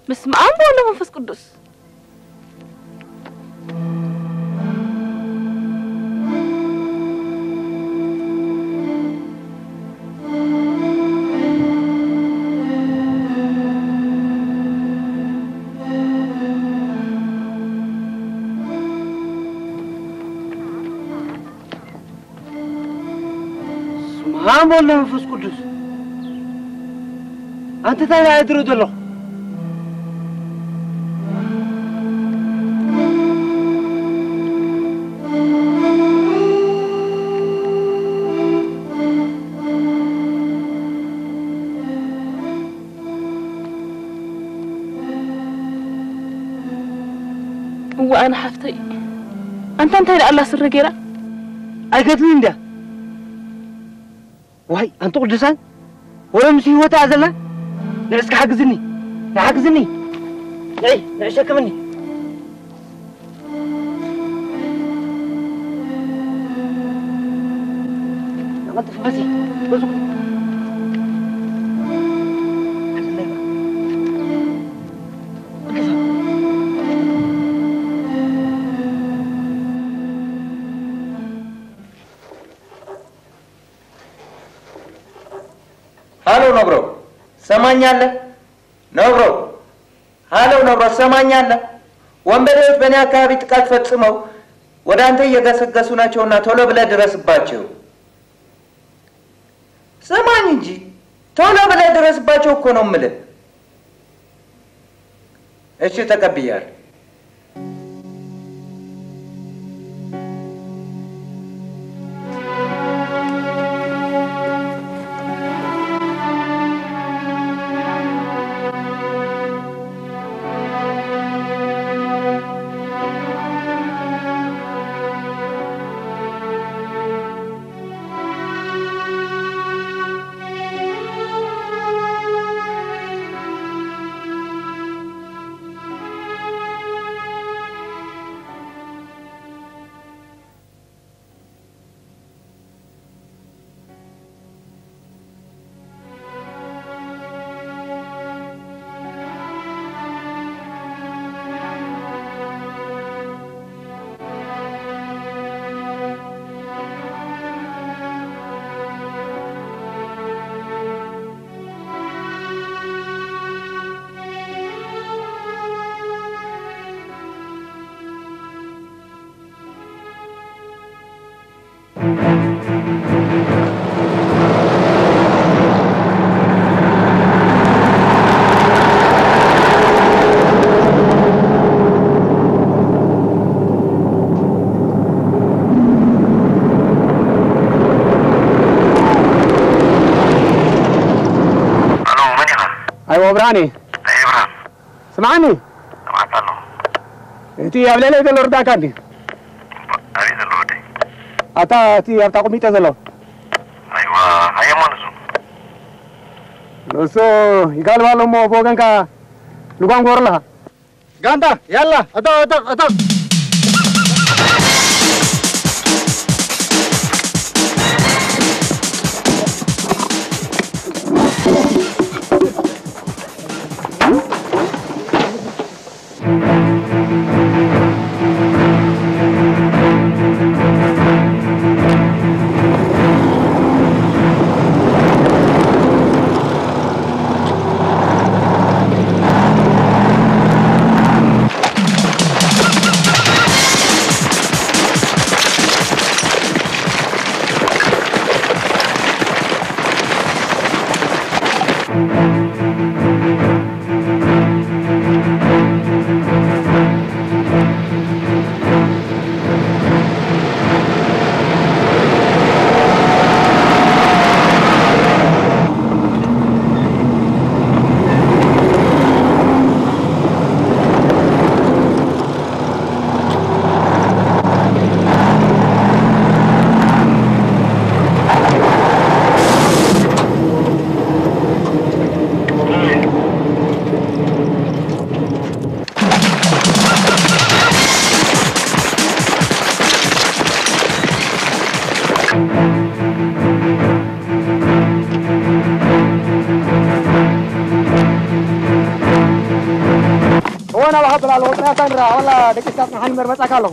بسم الله ولا منفس قدوس سبحان الله منفس قدوس أنت تلا أدري دلو وأنا حفتي أنت أنت الله سر جرا أقتلين ده وهي أنت قدسان ولا مسي هو تعزله نعسك حاجزني حاجزني اي نعشك مني انت بسي بس هالو نبرو سمعني نبرو هالو نبرو سمعني ወንበዴዎች በእኔ አካባቢ ጥቃት ፈጽመው ወደ አንተ እየገሰገሱ ናቸውና ቶሎ ብለህ ድረስባቸው። ስማኝ እንጂ ቶሎ ብለህ ድረስባቸው እኮ ነው የምልህ። እሺ ተቀብያለሁ። براني اي بران سمعني سمعت له انتي قبل لي دلور دا كاندي اري دلور دي اتا تي ابتا قميته زلو ايوه هيا منسو لوسو يقال والله مو بوغنكا لغان غورلا غاندا يلا اتا اتا اتا أنا بحب لا لو ترى كان را ولا دكتور نحن مرمت أكلهم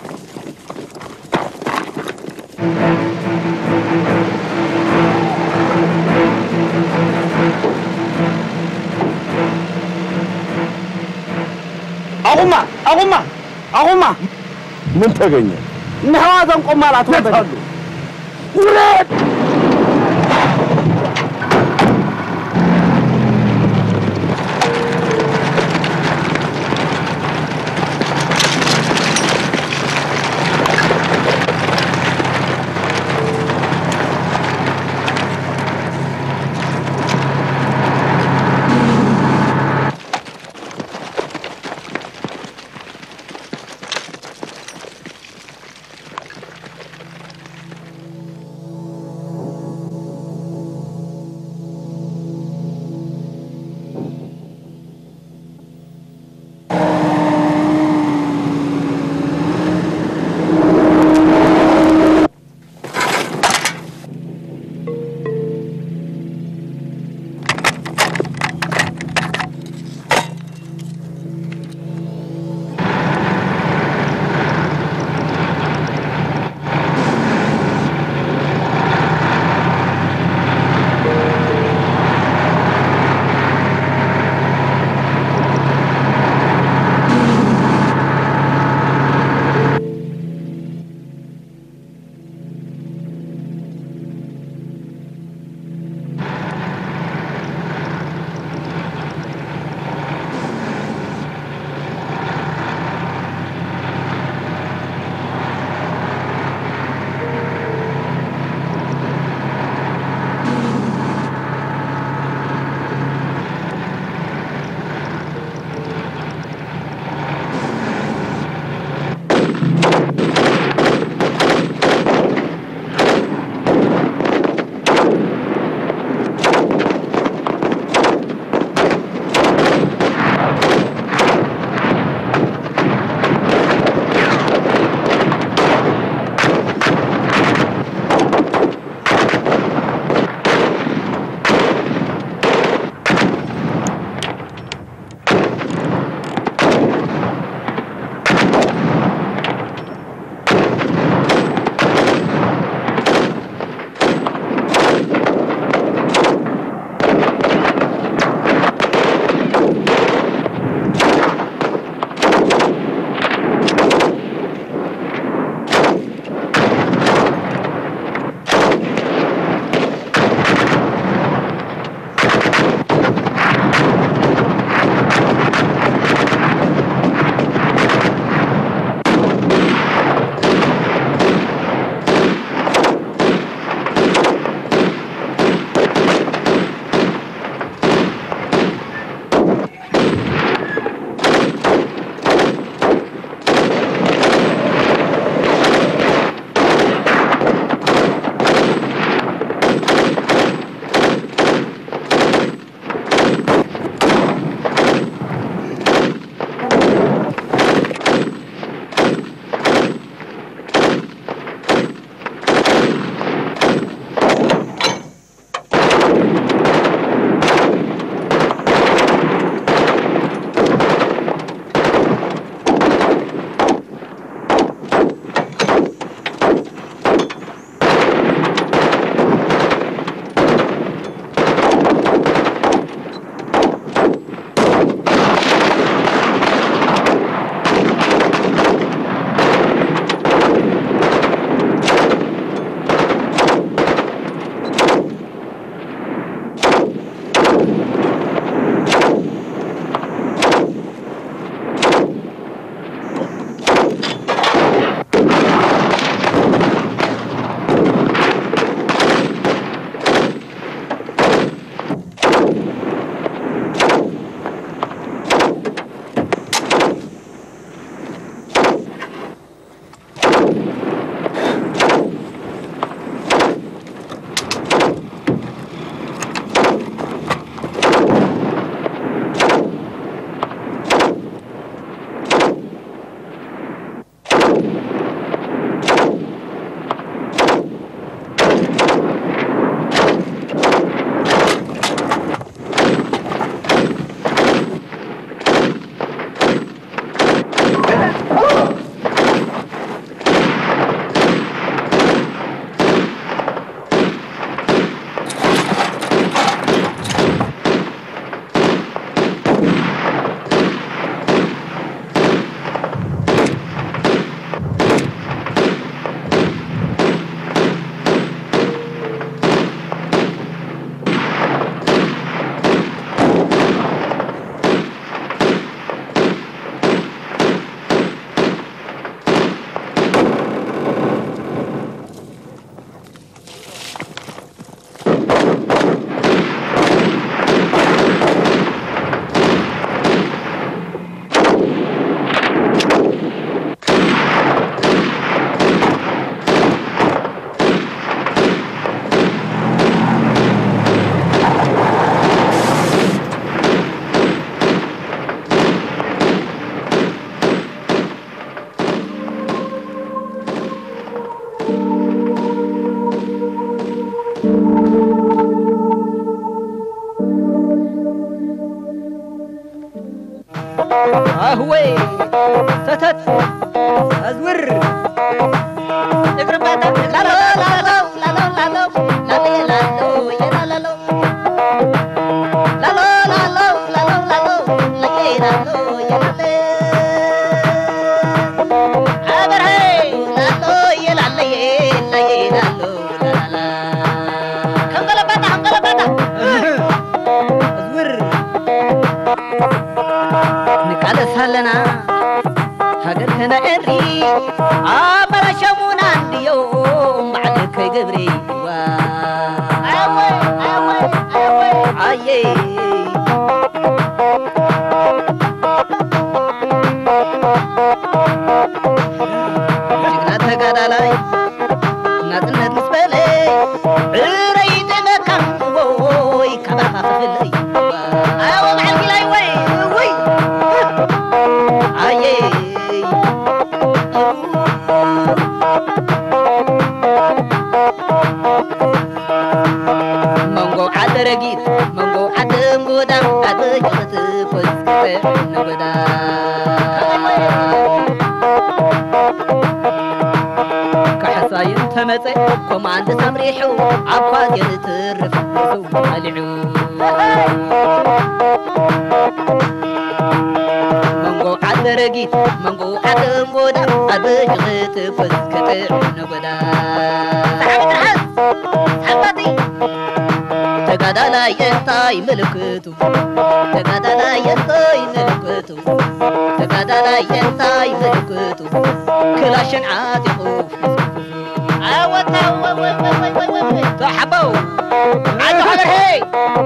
أغمى أغمى أغمى من تغني نهوازن قمالات وبد ورد أهوي ستت أزور اقرب بعد لا لا لا لا لا لا لا لا لا لا لا لا لا سالنا هاجر هنا إري عبر شمونا اليوم بعد كي جبري أوي أوي أوي أيه جينا تقادلاي ناتنا نسبلي عريت مكان وي كبر خفلي أوي معك لاي وي وي أيه منغو عدرجيت منغو عدم غدام عدجت فسكت نبدا كحصاين تمتي كوماند سمريحو عباد يترف سو ملعو منغو عدرجيت منغو عدم غدام عدجت فسكت نبدا حبتي تقادلا ينتاي ملكتو تقادلا ينتاي ملكتو تقادلا ينتاي ملكتو كلاشن عادي خوف عاوتا وي وي وي وي وي تحبو عادو حضر هي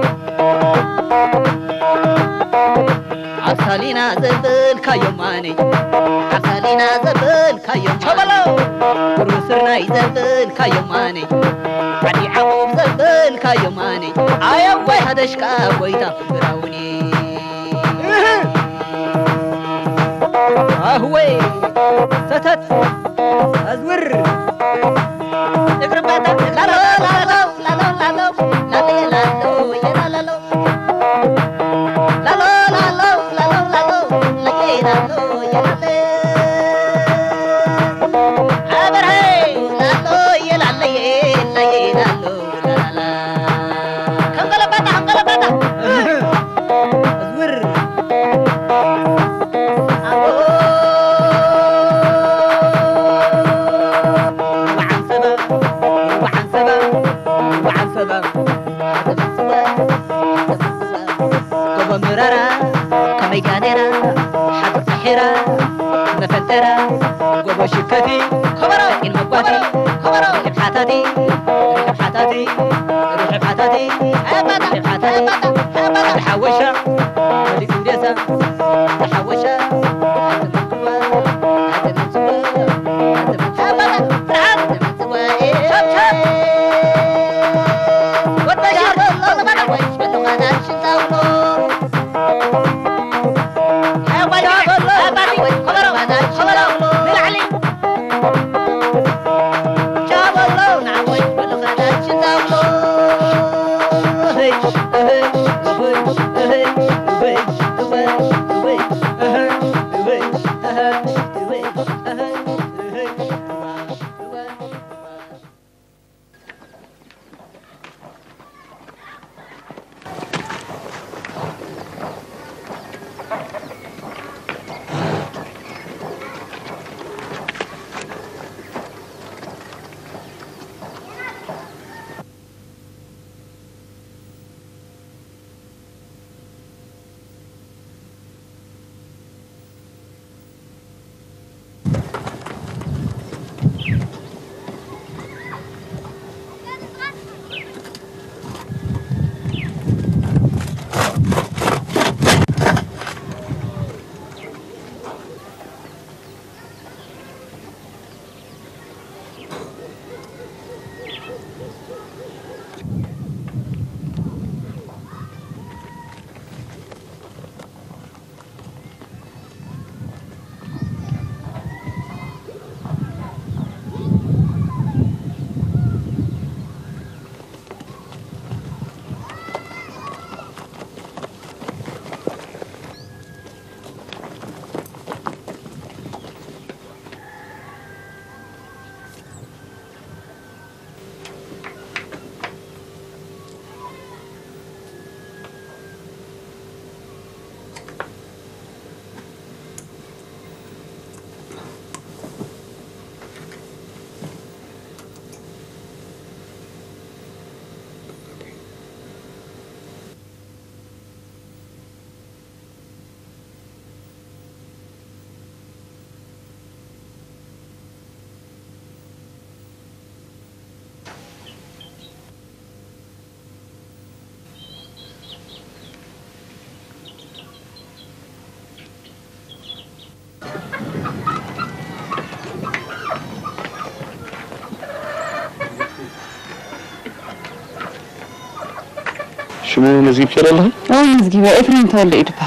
عسالينا زبل كيوماني عسالينا زبل كيوماني شبلو كروسرنا يزبل كيوماني عدي عقوب زبل كيوماني عيوي هدشكا ويتا براوني أهوي ستت أزور اقرب بعد لا لا لا لا لا لا لا لا لا لا لا لا لا لا لا لا لا لا لا عبر هي لا لا يلا لا يلا لا لا لا كم قلبتها كم قلبتها أزور وعن سبب وعن سبب وعن سبب كوبا مرارا كمي كانيرا حتى سحيرا نفنترا كوبا شكتي خبرا إن مقواتي خبرا رحب حاتاتي رحب حاتاتي رحب حاتاتي رحب حاتاتي تحوشا ولي سوريسا تحوشا حتى منقوة حتى منسوة حتى منسوة حتى منسوة شاب شاب وطشر حوش بلغانا شتاولو حوش حوش بلغانا شتاولو نلعلي شابلو نعوش بلغانا شتاولو هيش هيش هيش هيش شمو مزجيب كده الله؟ أو مزجيب إفريم تولي إدبها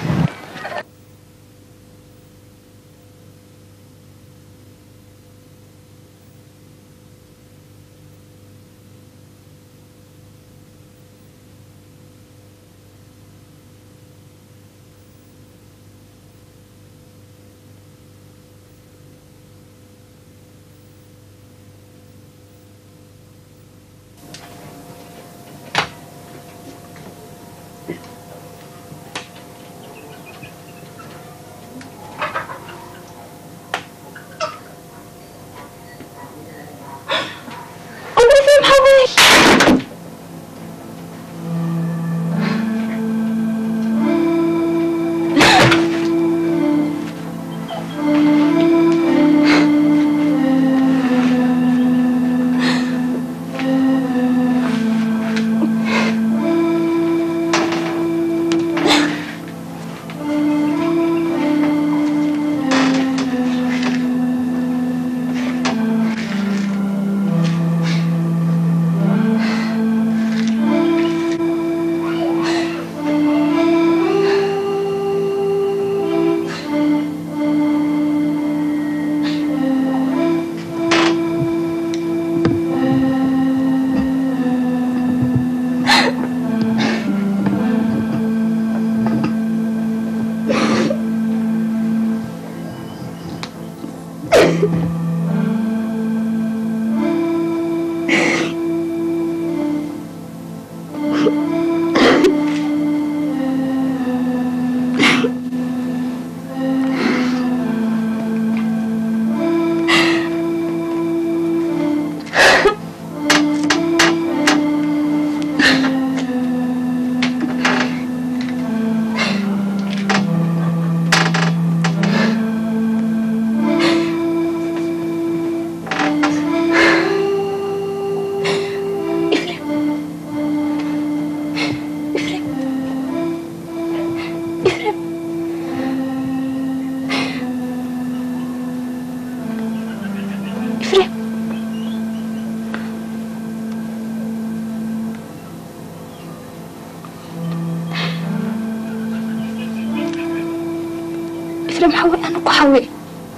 إفريم حوي أنا كحوي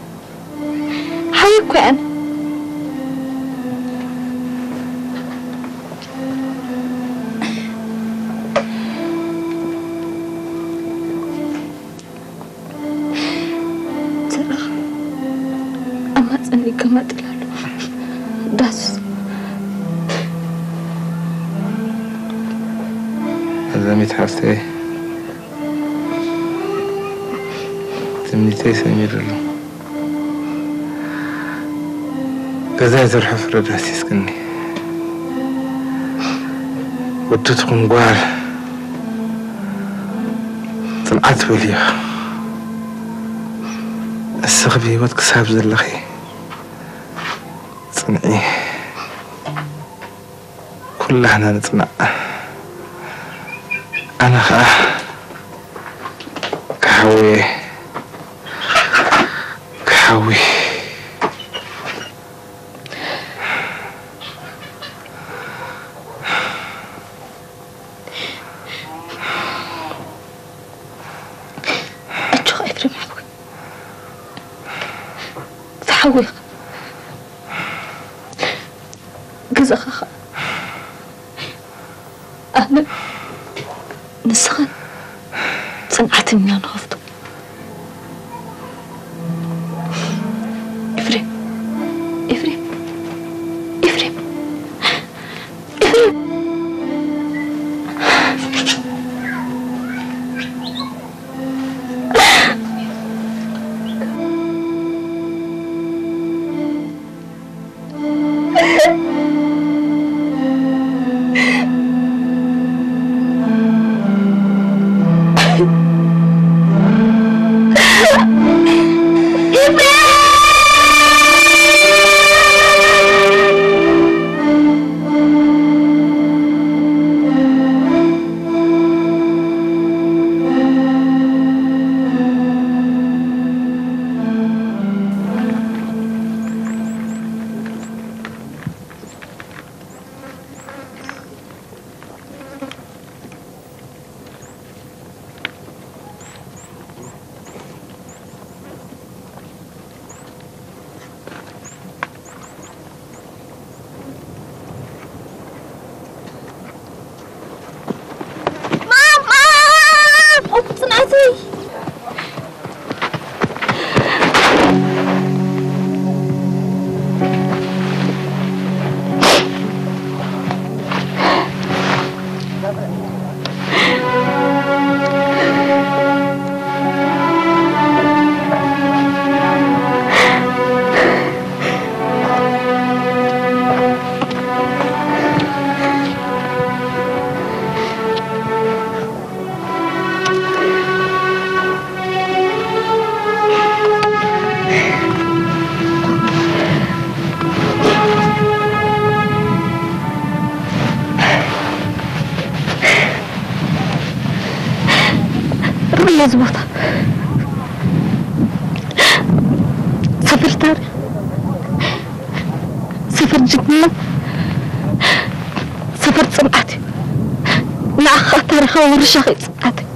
حوي كوين ترى أما تني كما تلالو داس هذا متحفتي تمنيتي سمير له كذا الحفرة داسيس كني ودتكم قوال طلعت بليا السغبي وتكساب زلخي صنعي كلنا نصنع أنا خا كحوي كحوي أتشو إفريم حوي تحوي قزخ أنا نسخن صنعت من أنا خفته إفريم إفريم إفريم إفريم كل زبطة سفر تاريخ سفر جنة سفر صنعتي نعخ تاريخ ورشاخي صنعتي